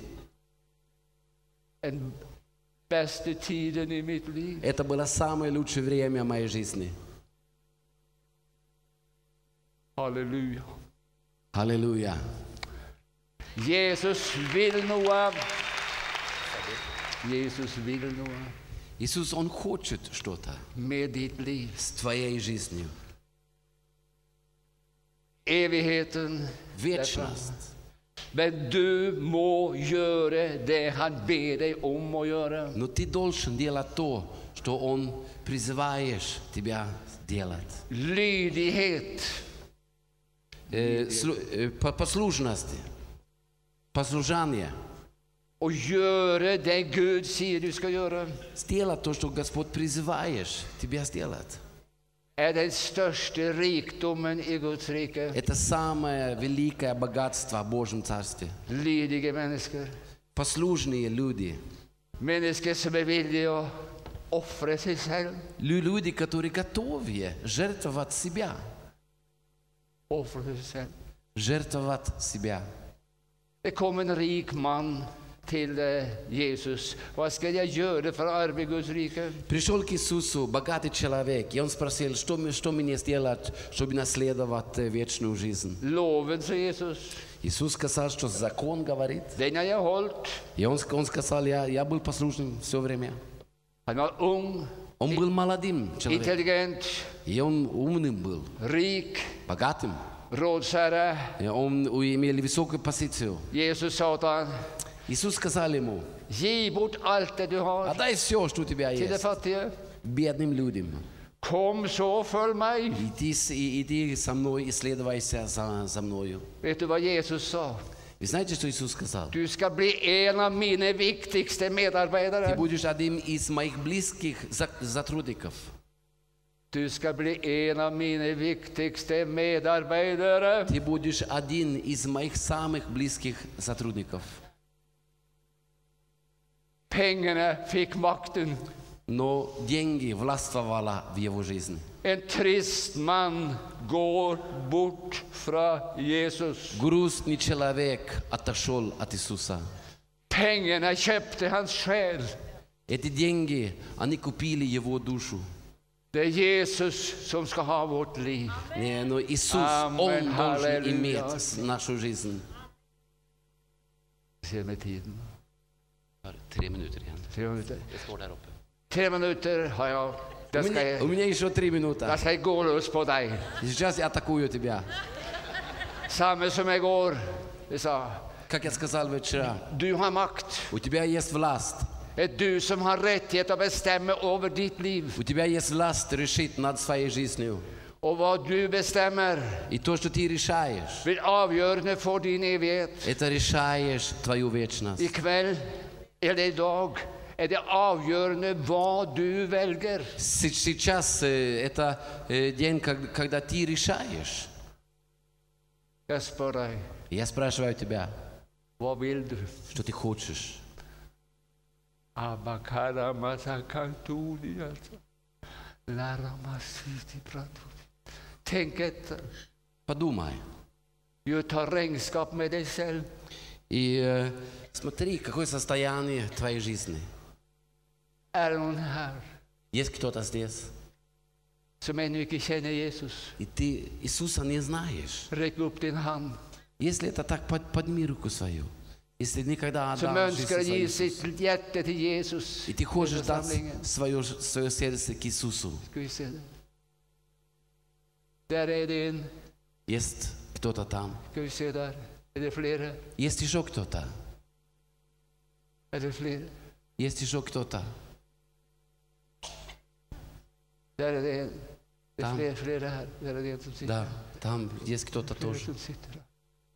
En bästa tiden i mitt liv. Это было самое лучшее время моей жизни. Halleluja. Аллилуйя. Jesus vill Noa. Jesus vill Noa. Иисус, Он хочет что-то Med ditt liv. с твоей жизнью. Evigheten. Вечность. Men du må göra det han ber dig om att göra. Но ты должен делать то, что Он призываешь тебя делать. Lydighet. э, слу- э, по- послушности, послушание. Och göra det Gud säger du ska göra Сделать то, что Господь призываешь тебя сделать. är den största rikdomen i Guds rike. Это самое великое богатство в Божьем Царстве. Lydiga människor. Послушные люди. Människor som är villiga att offra sig själv. Лю- Люди, которые готовы жертвовать себя. Offra sig själv. Жертвовать себя. Det kom en rik man till eh, Jesus. Vad ska jag göra för att ärva Guds rike? Пришел к Иисусу богатый человек, и он спросил, что, мне- что мне сделать, чтобы наследовать э, вечную жизнь. Loven, sa Jesus. Иисус сказал, что закон говорит. Den har jag hållit. И он, ск- он сказал, я, я был послушным все время. Han var ung, Он был молодым человеком, intelligent, и он умным был, rik, богатым. rådsherre. И он имел высокую позицию. Jesus sa till honom, Иисус сказал ему, ge bort allt det du har отдай все, что у тебя till de есть, fattiga. бедным людям. Kom så, följ mig. Иди, с- и- иди со мной и следуйся за, за мною. Vet du vad Jesus sa? Вы знаете, что Иисус сказал? Du ska bli en av mina viktigaste Ты medarbetare. будешь одним из моих близких за- сотрудников. Du ska bli en av mina viktigaste medarbetare. Ты будешь один из моих самых близких сотрудников. Pengarna fick makten. Но деньги властвовали в его жизни. En trist man går bort från Jesus. Грустный человек отошел от Иисуса. Pengarna köpte hans själ. Эти деньги, они купили его душу. Det är Jesus som ska ha vårt liv. Не, но Иисус, Amen, Он должен halleluja. иметь нашу жизнь. Se med tiden. Tre minuter igen. Tre minuter. Det står där uppe. Tre minuter har jag. У Jag ska, меня, у меня еще три jag минуты. ska gå lös på dig. Сейчас я атакую тебя. Samma som igår. Vi sa, Как я сказал вчера, du har makt. у тебя есть власть. Det är du som har rättighet att bestämma över ditt liv. У тебя есть власть решить над своей жизнью. Och vad du bestämmer И то, что ты решаешь, blir avgörande för din evighet. это решаешь твою вечность. Ikväll eller idag är det avgörande vad du väljer. С- Сейчас э, это э, день, как- когда ты решаешь. Jag spör dig, Я спрашиваю тебя, vad vill du? что ты хочешь. Abakaramasakantuni, alltså. Laramasiti pratuni. Tänk efter. Подумай. Du tar räkenskap med dig själv. И э, смотри, какое состояние твоей жизни. Är det någon här Есть кто-то здесь, som ännu inte känner Jesus? и ты Иисуса не знаешь. Räck upp din hand. Если это так, под- подними руку свою. Если никогда Som отдал жизнь önskar свою ge Иисусу, sitt hjärta till Jesus. и ты хочешь i дать församlingen. свое, свое сердце к Иисусу. Ska vi se det. Där är det en. Есть кто-то там. Ska vi se där. Är det flera? Есть еще кто-то. Är det flera? Есть еще кто-то. Där är det en. Det är Tam. flera, flera här. Där är det en som sitter. Да, там есть кто-то Flera тоже. som sitter där.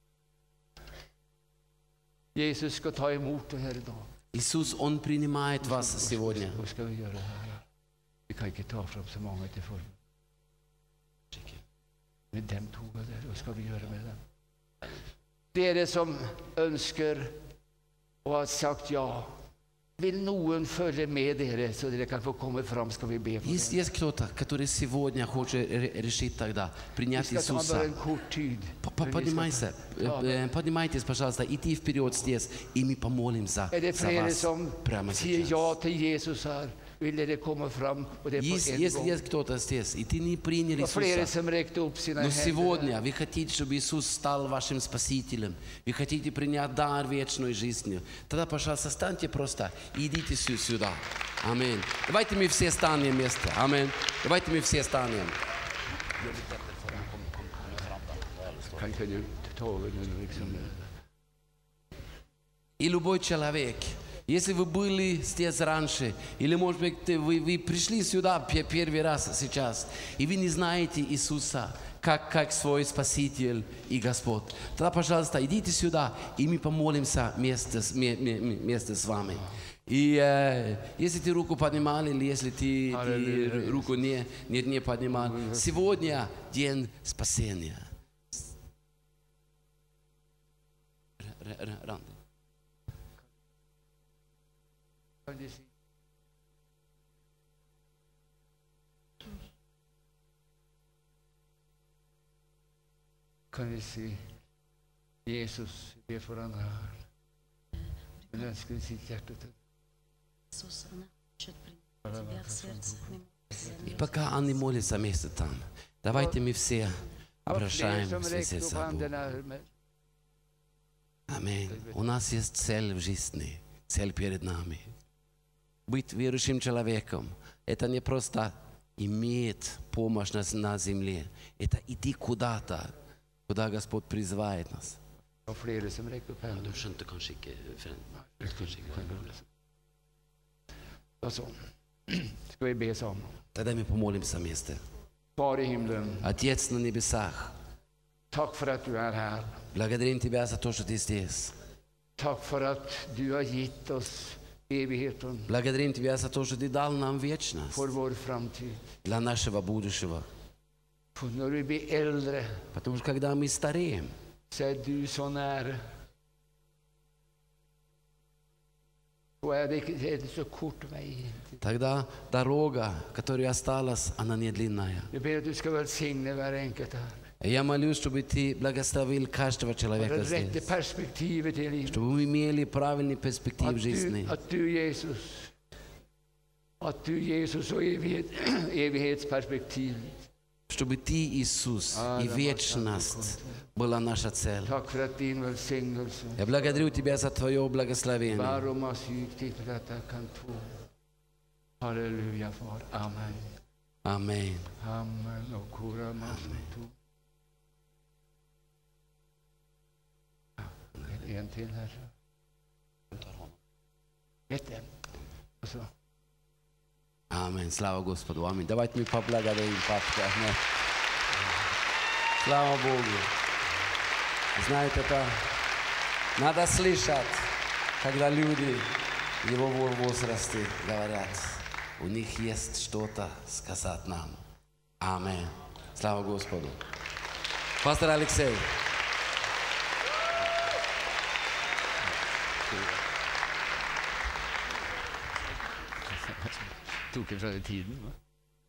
Jesus ska ta emot det här idag. Иисус, Он принимает вас сегодня. Vad ska vi göra här? Vi kan inte ta fram så många till form. Men dem tog jag där. Vad ska vi göra med dem? Det är det som önskar och har sagt ja. Vill någon följa med er så det kan få komma fram, ska vi be för Есть, det. есть кто-то, который сегодня хочет ре- решить тогда Vi принять ska ta bara Иисуса. en kort tid. П- Men vi ska Поднимайся, ta- э, э, поднимайтесь, пожалуйста, идти вперед здесь, и мы помолимся Är det за flera вас som прямо säger сейчас. ja till Jesus här? Vill det komma fram och det är Есть, på en если gång? есть кто-то здесь, и ты не принял Och flera Иисуса, som räckte upp sina но händer. сегодня вы хотите, чтобы Иисус стал вашим Спасителем, вы хотите принять дар вечной жизни, тогда, пожалуйста, станьте просто и идите сю- сюда. Аминь. Давайте мы все станем вместе. Аминь. Давайте мы все станем. Kan inte du ta över nu liksom? И любой человек, если вы были здесь раньше, или, может быть, вы, вы пришли сюда пе- первый раз сейчас, и вы не знаете Иисуса как, как свой Спаситель и Господь. Тогда, пожалуйста, идите сюда, и мы помолимся вместе, с- ме- ме- вместе с вами. И э, если ты руку поднимал, или если ты, ты Аллилуйя. руку не, не, не поднимал, сегодня день спасения. Р- р- Ранди. Kan vi si- Kan vi si Jesus, vi ber for han her. Men ønsker sitt hjerte til Иисус, она хочет принять тебя в сердце. Мы молимся. И пока они молятся вместе там, давайте мы все Var fler обращаем som все räckte upp сердца к Богу. handen här. Аминь. У нас есть цель в жизни, цель перед нами. Быть верующим человеком – это не просто иметь помощь на, на земле, это идти куда-то, куда Господь призывает нас. Och fler som räcker upp handen. skjønte kanskje ikke Och så. Ska vi be så. Тогда мы помолимся вместе. Far i himlen, Отец на небесах, tack för att du är här. благодарим Тебя за то, что Ты здесь. Tack för att du har gett oss evigheten Благодарим Тебя за то, что Ты дал нам вечность för vår framtid. для нашего будущего. För när vi blir äldre Потому что когда мы стареем, så är du så nära. Och är det, är det så kort väg. тогда дорога, которая осталась, она не длинная. Jag ber att du ska välsigna varje enkelt här. Я молюсь, чтобы Ты благословил каждого Det человека rätta здесь. perspektivet i livet. Чтобы мы имели правильный перспектив Att жизни. du, att du Jesus, att du Jesus och evighet, evighetsperspektiv. Чтобы Ты, Иисус, и вечность была наша цель. Tack för att din välsignelse Я благодарю Тебя за Твое благословение. varom asyl till detta kan få. Halleluja, far. Amen. Аминь. Amen. Och kora masutu. En till här. Ett en. Och så. Аминь. Слава Господу. Аминь. Давайте мы поблагодарим папку. Аминь. Слава Богу. Знаете, это надо слышать, когда люди его возрасте говорят, у них есть что-то сказать нам. Аминь. Слава Господу. Пастор Алексей. Tog ifrån den tiden. Va?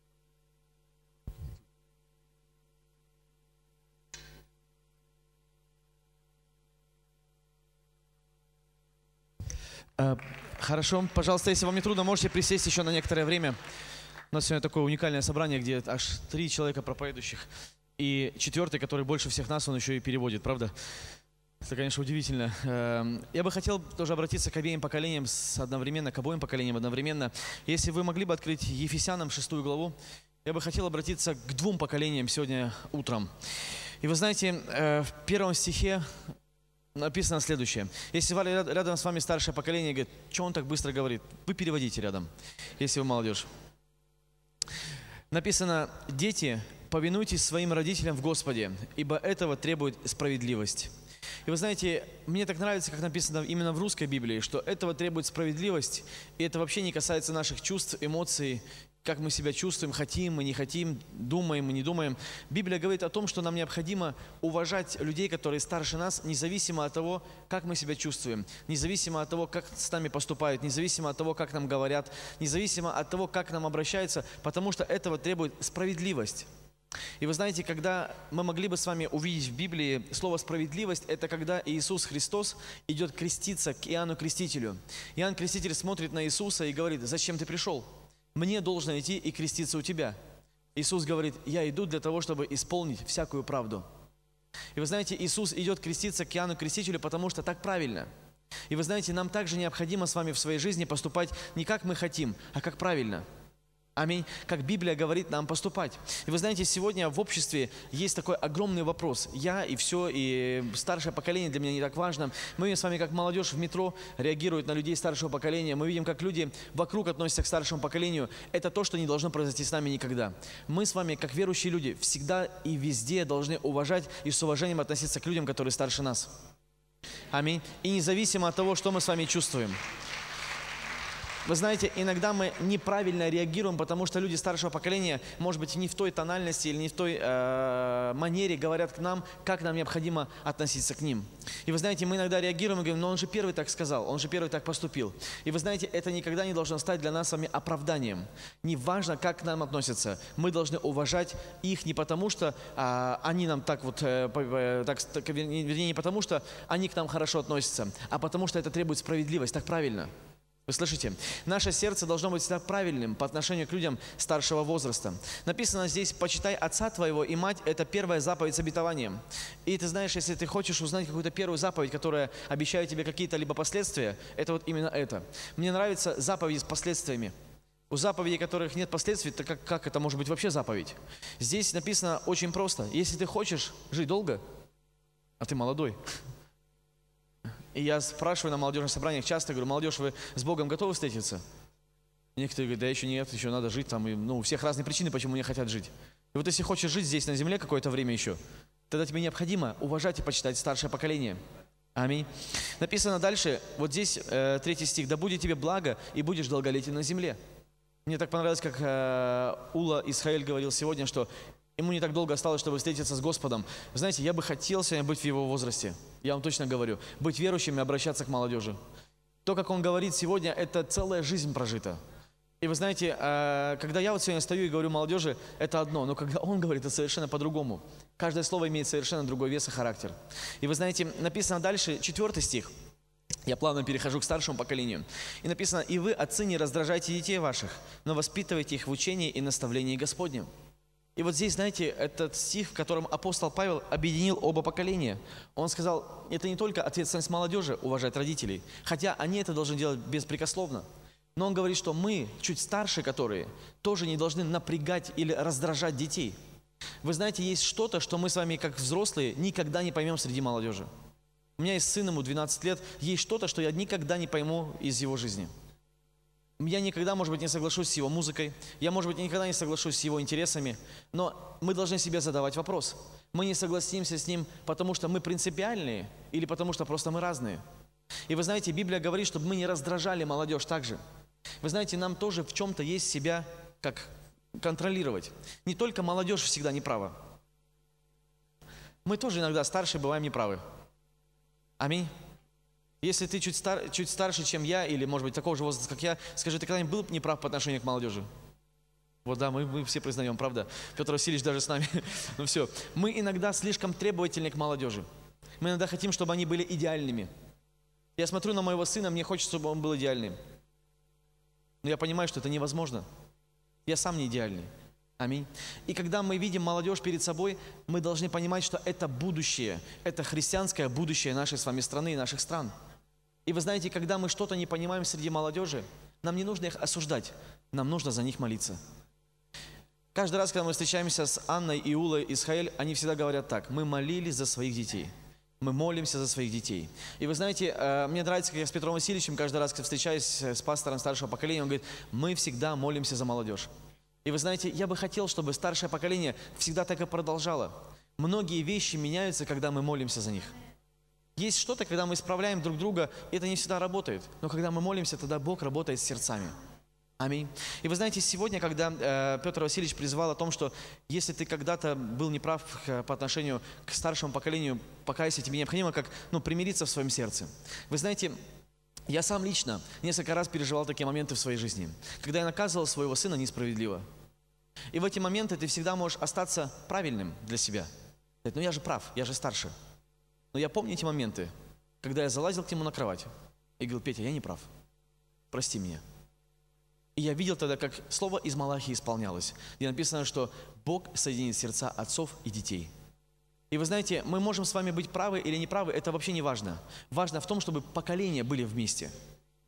Э, Хорошо. Пожалуйста, если вам не трудно, можете присесть еще на некоторое время. У нас сегодня такое уникальное собрание, где аж три человека проповедующих. И четвертый, который больше всех нас, он еще и переводит, правда? Это, конечно, удивительно. Эм, Я бы хотел тоже обратиться к обеим поколениям с- одновременно, к обоим поколениям одновременно. Если вы могли бы открыть Ефесянам шестую главу, я бы хотел обратиться к двум поколениям сегодня утром. И вы знаете, э, в первом стихе написано следующее. Если вали- ряд- рядом с вами старшее поколение, говорит, что он так быстро говорит, вы переводите рядом, если вы молодежь. Написано: «Дети, повинуйтесь своим родителям в Господе, ибо этого требует справедливость». И вы знаете, мне так нравится, как написано именно в русской Библии, что этого требует справедливость, и это вообще не касается наших чувств, эмоций, как мы себя чувствуем, хотим мы, не хотим, думаем мы, не думаем. Библия говорит о том, что нам необходимо уважать людей, которые старше нас, независимо от того, как мы себя чувствуем, независимо от того, как с нами поступают, независимо от того, как нам говорят, независимо от того, как к нам обращаются, потому что этого требует справедливость. И вы знаете, когда мы могли бы с вами увидеть в Библии слово «справедливость», это когда Иисус Христос идет креститься к Иоанну Крестителю. Иоанн Креститель смотрит на Иисуса и говорит: «Зачем ты пришел? Мне должно идти и креститься у тебя». Иисус говорит: «Я иду для того, чтобы исполнить всякую правду». И вы знаете, Иисус идет креститься к Иоанну Крестителю, потому что так правильно. И вы знаете, нам также необходимо с вами в своей жизни поступать не как мы хотим, а как правильно. Аминь. Как Библия говорит нам поступать. И вы знаете, сегодня в обществе есть такой огромный вопрос. Я и все, и старшее поколение для меня не так важно. Мы видим с вами, как молодежь в метро реагирует на людей старшего поколения. Мы видим, как люди вокруг относятся к старшему поколению. Это то, что не должно произойти с нами никогда. Мы с вами, как верующие люди, всегда и везде должны уважать и с уважением относиться к людям, которые старше нас. Аминь. И независимо от того, что мы с вами чувствуем. Вы знаете, иногда мы неправильно реагируем, потому что люди старшего поколения, может быть, не в той тональности или не в той э, манере говорят к нам, как нам необходимо относиться к ним. И вы знаете, мы иногда реагируем и говорим, но он же первый так сказал, он же первый так поступил. И вы знаете, это никогда не должно стать для нас с вами оправданием. Неважно, как к нам относятся, мы должны уважать их не потому, что э, они нам так вот, э, так, так, вернее, не потому, что они к нам хорошо относятся, а потому что это требует справедливость, так правильно. Вы слышите? Наше сердце должно быть всегда правильным по отношению к людям старшего возраста. Написано здесь: «Почитай отца твоего и мать» – это первая заповедь с обетованием. И ты знаешь, если ты хочешь узнать какую-то первую заповедь, которая обещает тебе какие-то либо последствия, это вот именно это. Мне нравятся заповеди с последствиями. У заповедей, которых нет последствий, то как, как это может быть вообще заповедь? Здесь написано очень просто. Если ты хочешь жить долго, а ты молодой, и я спрашиваю на молодежных собраниях часто, говорю: молодежь, вы с Богом готовы встретиться? И некоторые говорят: да еще нет, еще надо жить там. И, ну, у всех разные причины, почему не хотят жить. И вот если хочешь жить здесь на земле какое-то время еще, тогда тебе необходимо уважать и почитать старшее поколение. Аминь. Написано дальше, вот здесь э, третий стих: «Да будет тебе благо, и будешь долголетен на земле». Мне так понравилось, как э, Ула Исхаэль говорил сегодня, что ему не так долго осталось, чтобы встретиться с Господом. Вы знаете, я бы хотел сегодня быть в его возрасте. Я вам точно говорю. Быть верующим и обращаться к молодежи. То, как он говорит сегодня, это целая жизнь прожита. И вы знаете, когда я вот сегодня стою и говорю молодежи, это одно. Но когда он говорит, это совершенно по-другому. Каждое слово имеет совершенно другой вес и характер. И вы знаете, написано дальше, четвертый стих. Я плавно перехожу к старшему поколению. И написано: «И вы, отцы, не раздражайте детей ваших, но воспитывайте их в учении и наставлении Господнем». И вот здесь, знаете, этот стих, в котором апостол Павел объединил оба поколения. Он сказал, это не только ответственность молодежи уважать родителей, хотя они это должны делать беспрекословно. Но он говорит, что мы, чуть старше которые, тоже не должны напрягать или раздражать детей. Вы знаете, есть что-то, что мы с вами, как взрослые, никогда не поймем среди молодежи. У меня есть сын, ему двенадцать лет, есть что-то, что я никогда не пойму из его жизни. Я никогда, может быть, не соглашусь с его музыкой, я, может быть, никогда не соглашусь с его интересами, но мы должны себе задавать вопрос. Мы не согласимся с ним, потому что мы принципиальные или потому что просто мы разные. И вы знаете, Библия говорит, чтобы мы не раздражали молодежь так же. Вы знаете, нам тоже в чем-то есть себя как контролировать. Не только молодежь всегда неправа. Мы тоже иногда старше бываем неправы. Аминь. Если ты чуть, стар, чуть старше, чем я, или, может быть, такого же возраста, как я, скажи, ты когда-нибудь был неправ по отношению к молодежи? Вот да, мы, мы все признаем, правда? Петр Васильевич даже с нами. Ну все. Мы иногда слишком требовательны к молодежи. Мы иногда хотим, чтобы они были идеальными. Я смотрю на моего сына, мне хочется, чтобы он был идеальным. Но я понимаю, что это невозможно. Я сам не идеальный. Аминь. И когда мы видим молодежь перед собой, мы должны понимать, что это будущее. Это христианское будущее нашей с вами страны и наших стран. И вы знаете, когда мы что-то не понимаем среди молодежи, нам не нужно их осуждать, нам нужно за них молиться. Каждый раз, когда мы встречаемся с Анной и Улой Исхаэль, они всегда говорят так: мы молились за своих детей. Мы молимся за своих детей. И вы знаете, мне нравится, как я с Петром Васильевичем каждый раз, когда встречаюсь с пастором старшего поколения, он говорит: мы всегда молимся за молодежь. И вы знаете, я бы хотел, чтобы старшее поколение всегда так и продолжало. Многие вещи меняются, когда мы молимся за них. Есть что-то, когда мы исправляем друг друга, и это не всегда работает. Но когда мы молимся, тогда Бог работает с сердцами. Аминь. И вы знаете, сегодня, когда э, Петр Васильевич призывал о том, что если ты когда-то был неправ к, по отношению к старшему поколению, покайся, тебе необходимо как, ну, примириться в своем сердце. Вы знаете, я сам лично несколько раз переживал такие моменты в своей жизни, когда я наказывал своего сына несправедливо. И в эти моменты ты всегда можешь остаться правильным для себя. Ну я же прав, я же старше. Но я помню эти моменты, когда я залазил к нему на кровать и говорил: Петя, я не прав, прости меня. И я видел тогда, как слово из Малахии исполнялось, где написано, что Бог соединит сердца отцов и детей. И вы знаете, мы можем с вами быть правы или неправы, это вообще не важно. Важно в том, чтобы поколения были вместе.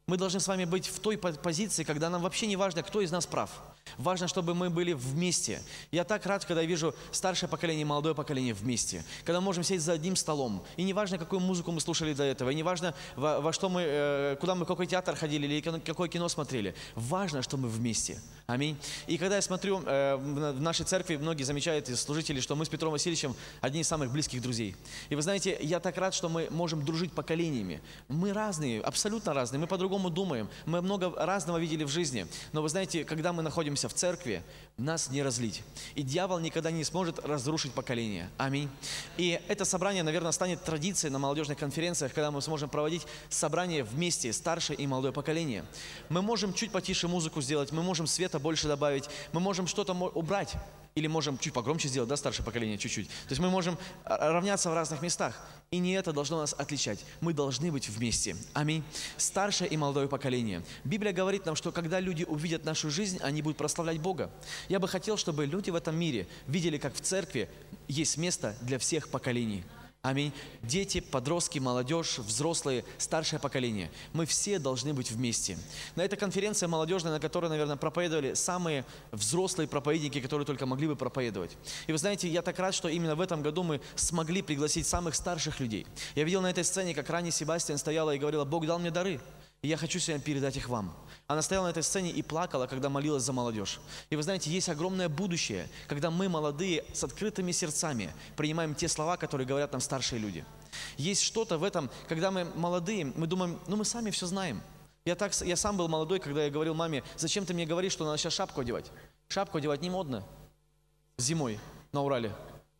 Мы должны с вами быть в той позиции, когда нам вообще не важно, кто из нас прав. Важно, чтобы мы были вместе. Я так рад, когда я вижу старшее поколение и молодое поколение вместе. Когда мы можем сидеть за одним столом. И не важно, какую музыку мы слушали до этого. И не важно, во, во что мы, куда мы, в какой театр ходили или какое кино смотрели. Важно, что мы вместе. Аминь. И когда я смотрю э, в нашей церкви, многие замечают из служителей, что мы с Петром Васильевичем одни из самых близких друзей. И вы знаете, я так рад, что мы можем дружить поколениями. Мы разные, абсолютно разные. Мы по-другому думаем. Мы много разного видели в жизни. Но вы знаете, когда мы находимся в церкви, нас не разлить. И дьявол никогда не сможет разрушить поколение. Аминь. И это собрание, наверное, станет традицией на молодежных конференциях, когда мы сможем проводить собрание вместе, старшее и молодое поколение. Мы можем чуть потише музыку сделать, мы можем света больше добавить, мы можем что-то убрать. Или можем чуть погромче сделать, да, старшее поколение, чуть-чуть. То есть мы можем равняться в разных местах. И не это должно нас отличать. Мы должны быть вместе. Аминь. Старшее и молодое поколение. Библия говорит нам, что когда люди увидят нашу жизнь, они будут прославлять Бога. Я бы хотел, чтобы люди в этом мире видели, как в церкви есть место для всех поколений. Аминь. Дети, подростки, молодежь, взрослые, старшее поколение. Мы все должны быть вместе. На этой конференции молодежной, на которой, наверное, проповедовали самые взрослые проповедники, которые только могли бы проповедовать. И вы знаете, я так рад, что именно в этом году мы смогли пригласить самых старших людей. Я видел на этой сцене, как ранее Себастьян стояла и говорила: Бог дал мне дары, и я хочу сегодня передать их вам. Она стояла на этой сцене и плакала, когда молилась за молодежь. И вы знаете, есть огромное будущее, когда мы, молодые, с открытыми сердцами принимаем те слова, которые говорят нам старшие люди. Есть что-то в этом, когда мы молодые, мы думаем, ну мы сами все знаем. Я, так, я сам был молодой, когда я говорил маме: зачем ты мне говоришь, что надо сейчас шапку одевать? Шапку одевать не модно зимой на Урале.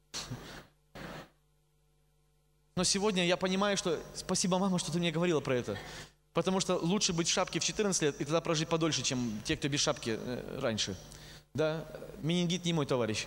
Но сегодня я понимаю, что спасибо, мама, что ты мне говорила про это. Потому что лучше быть в шапке в четырнадцать лет и тогда прожить подольше, чем те, кто без шапки э, раньше. Да? Менингит не мой товарищ.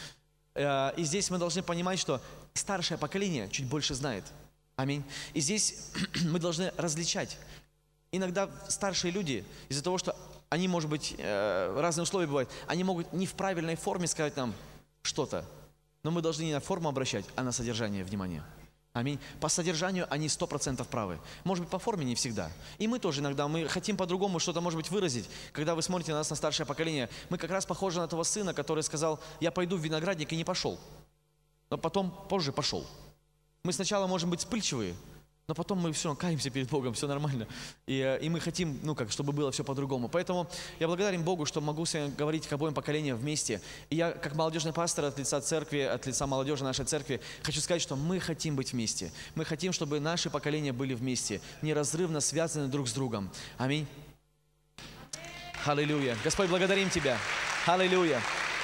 И здесь мы должны понимать, что старшее поколение чуть больше знает. Аминь. И здесь мы должны различать. Иногда старшие люди, из-за того, что они, может быть, э, разные условия бывают, они могут не в правильной форме сказать нам что-то. Но мы должны не на форму обращать, а на содержание внимания. Аминь. По содержанию они сто процентов правы. Может быть, по форме не всегда. И мы тоже иногда, мы хотим по-другому что-то, может быть, выразить. Когда вы смотрите на нас, на старшее поколение, мы как раз похожи на того сына, который сказал: я пойду в виноградник, и не пошел. Но потом, позже пошел. Мы сначала можем быть вспыльчивые, но потом мы все равно каемся перед Богом, все нормально. И, и мы хотим, ну как, чтобы было все по-другому. Поэтому я благодарен Богу, что могу сегодня говорить к обоим поколениям вместе. И я, как молодежный пастор от лица церкви, от лица молодежи нашей церкви, хочу сказать, что мы хотим быть вместе. Мы хотим, чтобы наши поколения были вместе, неразрывно связаны друг с другом. Аминь. Аллилуйя. Господь, благодарим Тебя. Аллилуйя.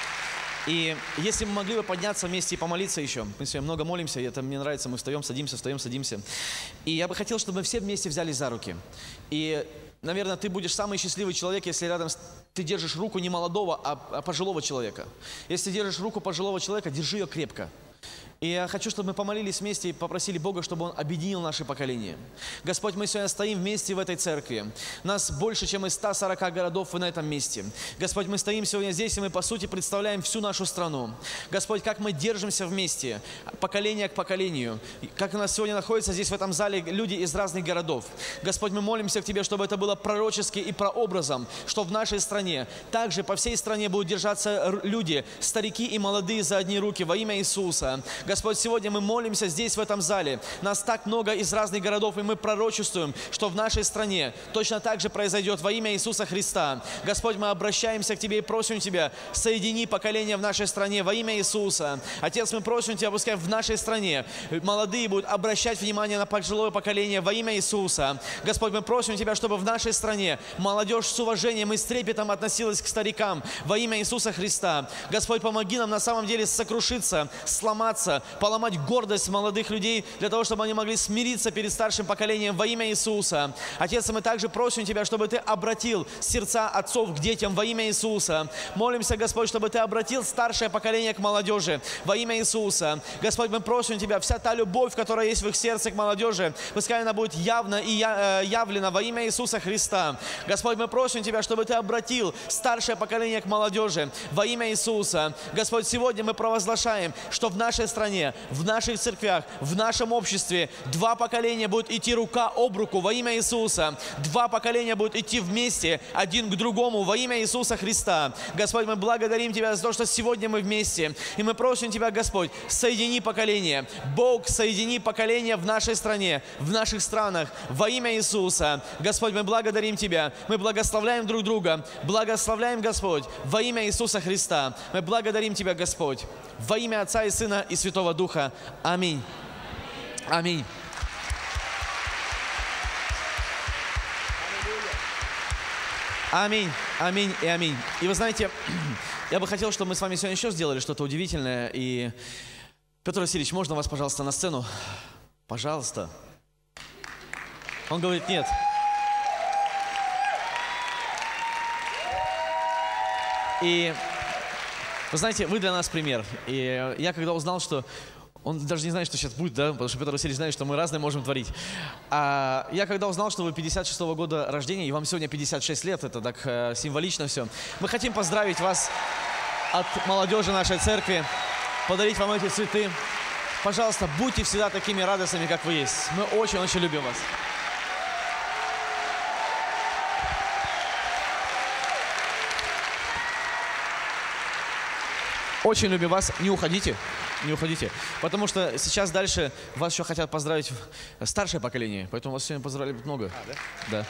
И если мы могли бы подняться вместе и помолиться еще, мы сегодня много молимся, и это мне нравится, мы встаем, садимся, встаем, садимся. И я бы хотел, чтобы мы все вместе взялись за руки. И, наверное, ты будешь самый счастливый человек, если рядом ты держишь руку не молодого, а, а пожилого человека. Если держишь руку пожилого человека, держи ее крепко. И я хочу, чтобы мы помолились вместе и попросили Бога, чтобы Он объединил наши поколения. Господь, мы сегодня стоим вместе в этой церкви. Нас больше, чем из ста сорока городов, и на этом месте. Господь, мы стоим сегодня здесь, и мы, по сути, представляем всю нашу страну. Господь, как мы держимся вместе, поколение к поколению. Как у нас сегодня находятся здесь, в этом зале, люди из разных городов. Господь, мы молимся к Тебе, чтобы это было пророчески и прообразом, что в нашей стране, также по всей стране будут держаться люди, старики и молодые за одни руки во имя Иисуса. Господь, сегодня мы молимся здесь, в этом зале. Нас так много из разных городов, и мы пророчествуем, что в нашей стране точно так же произойдет во имя Иисуса Христа. Господь, мы обращаемся к Тебе и просим Тебя, соедини поколения в нашей стране во имя Иисуса. Отец, мы просим Тебя, пускай в нашей стране молодые будут обращать внимание на пожилое поколение во имя Иисуса. Господь, мы просим Тебя, чтобы в нашей стране молодежь с уважением и с трепетом относилась к старикам во имя Иисуса Христа. Господь, помоги нам на самом деле сокрушиться, сломаться, поломать гордость молодых людей, для того, чтобы они могли смириться перед старшим поколением во имя Иисуса. Отец, мы также просим Тебя, чтобы Ты обратил сердца отцов к детям во имя Иисуса. Молимся, Господь, чтобы Ты обратил старшее поколение к молодежи во имя Иисуса. Господь, мы просим Тебя, вся та любовь, которая есть в их сердце к молодежи, пускай она будет явна и явлена во имя Иисуса Христа. Господь, мы просим Тебя, чтобы Ты обратил старшее поколение к молодежи во имя Иисуса. Господь, сегодня мы провозглашаем, что в нашей стране стране, в наших церквях, в нашем обществе два поколения будут идти рука об руку во имя Иисуса. Два поколения будут идти вместе, один к другому во имя Иисуса Христа. Господь, мы благодарим Тебя за то, что сегодня мы вместе. И мы просим Тебя, Господь, соедини поколения. Бог, соедини поколения в нашей стране, в наших странах во имя Иисуса. Господь, мы благодарим Тебя. Мы благословляем друг друга. Благословляем, Господь, во имя Иисуса Христа. Мы благодарим Тебя, Господь, во имя Отца и Сына и Святого Духа. Аминь. Аминь. Аминь, аминь и аминь. И вы знаете, я бы хотел, чтобы мы с вами сегодня еще сделали что-то удивительное. И, Петр Васильевич, можно вас, пожалуйста, на сцену? Пожалуйста. Он говорит, нет. И, вы знаете, вы для нас пример. И я когда узнал, что... Он даже не знает, что сейчас будет, да, потому что Петр Васильевич знает, что мы разные можем творить. А я когда узнал, что вы пятьдесят шестого года рождения, и вам сегодня пятьдесят шесть лет, это так э, символично все. Мы хотим поздравить вас от молодежи нашей церкви, подарить вам эти цветы. Пожалуйста, будьте всегда такими радостными, как вы есть. Мы очень-очень любим вас. Очень любим вас. Не уходите. Не уходите. Потому что сейчас дальше вас еще хотят поздравить старшее поколение. Поэтому вас сегодня поздравили много. А, да? Да.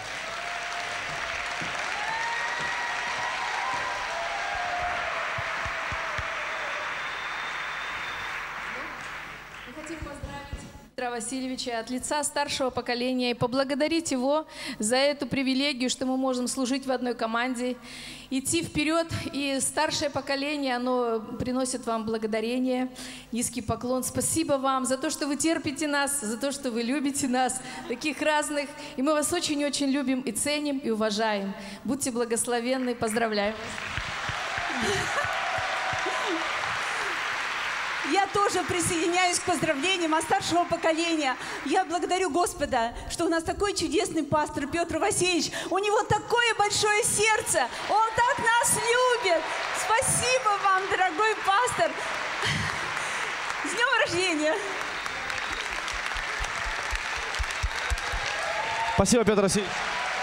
Мы хотим поздравить Петра Васильевича от лица старшего поколения и поблагодарить его за эту привилегию, что мы можем служить в одной команде, идти вперед. И старшее поколение, оно приносит вам благодарение, низкий поклон. Спасибо вам за то, что вы терпите нас, за то, что вы любите нас, таких разных. И мы вас очень-очень любим и ценим, и уважаем. Будьте благословенны. Поздравляю вас. Я тоже присоединяюсь к поздравлениям от старшего поколения. Я благодарю Господа, что у нас такой чудесный пастор Петр Васильевич. У него такое большое сердце. Он так нас любит. Спасибо вам, дорогой пастор. С днем рождения! Спасибо, Петр Васильевич.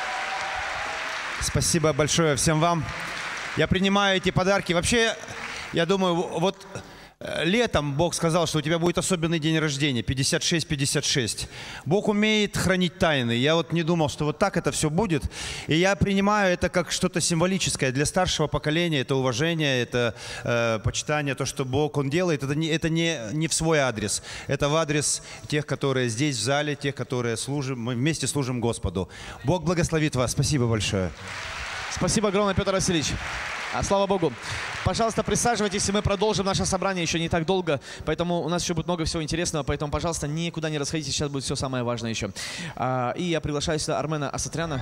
Спасибо большое всем вам. Я принимаю эти подарки. Вообще, я думаю, вот... Летом Бог сказал, что у тебя будет особенный день рождения, пятьдесят шесть пятьдесят шесть. Бог умеет хранить тайны. Я вот не думал, что вот так это все будет. И я принимаю это как что-то символическое для старшего поколения. Это уважение, это э, почитание, то, что Бог Он делает. Это, не, это не, не в свой адрес. Это в адрес тех, которые здесь в зале, тех, которые служим, мы вместе служим Господу. Бог благословит вас. Спасибо большое. Спасибо огромное, Петр Васильевич. А, слава Богу. Пожалуйста, присаживайтесь, и мы продолжим наше собрание еще не так долго, поэтому у нас еще будет много всего интересного, поэтому, пожалуйста, никуда не расходитесь, сейчас будет все самое важное еще. А, и я приглашаю сюда Армена Асатряна.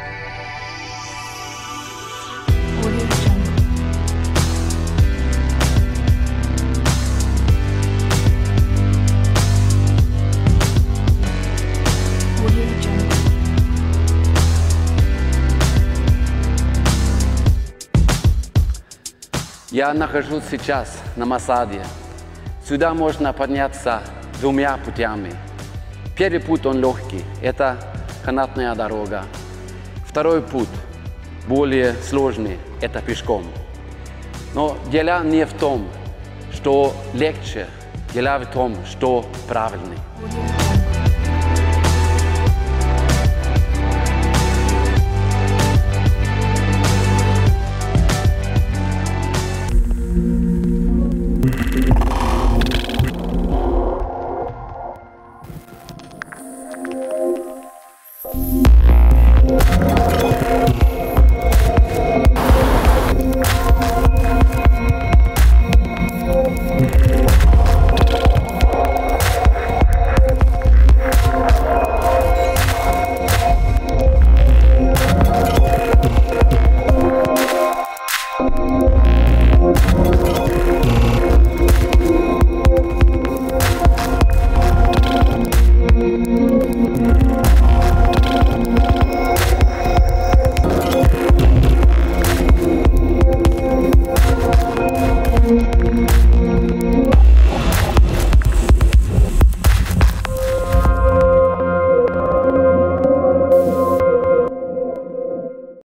Я нахожусь сейчас на Масаде. Сюда можно подняться двумя путями. Первый путь, он легкий, это канатная дорога. Второй путь, более сложный, это пешком. Но дело не в том, что легче, дело в том, что правильный.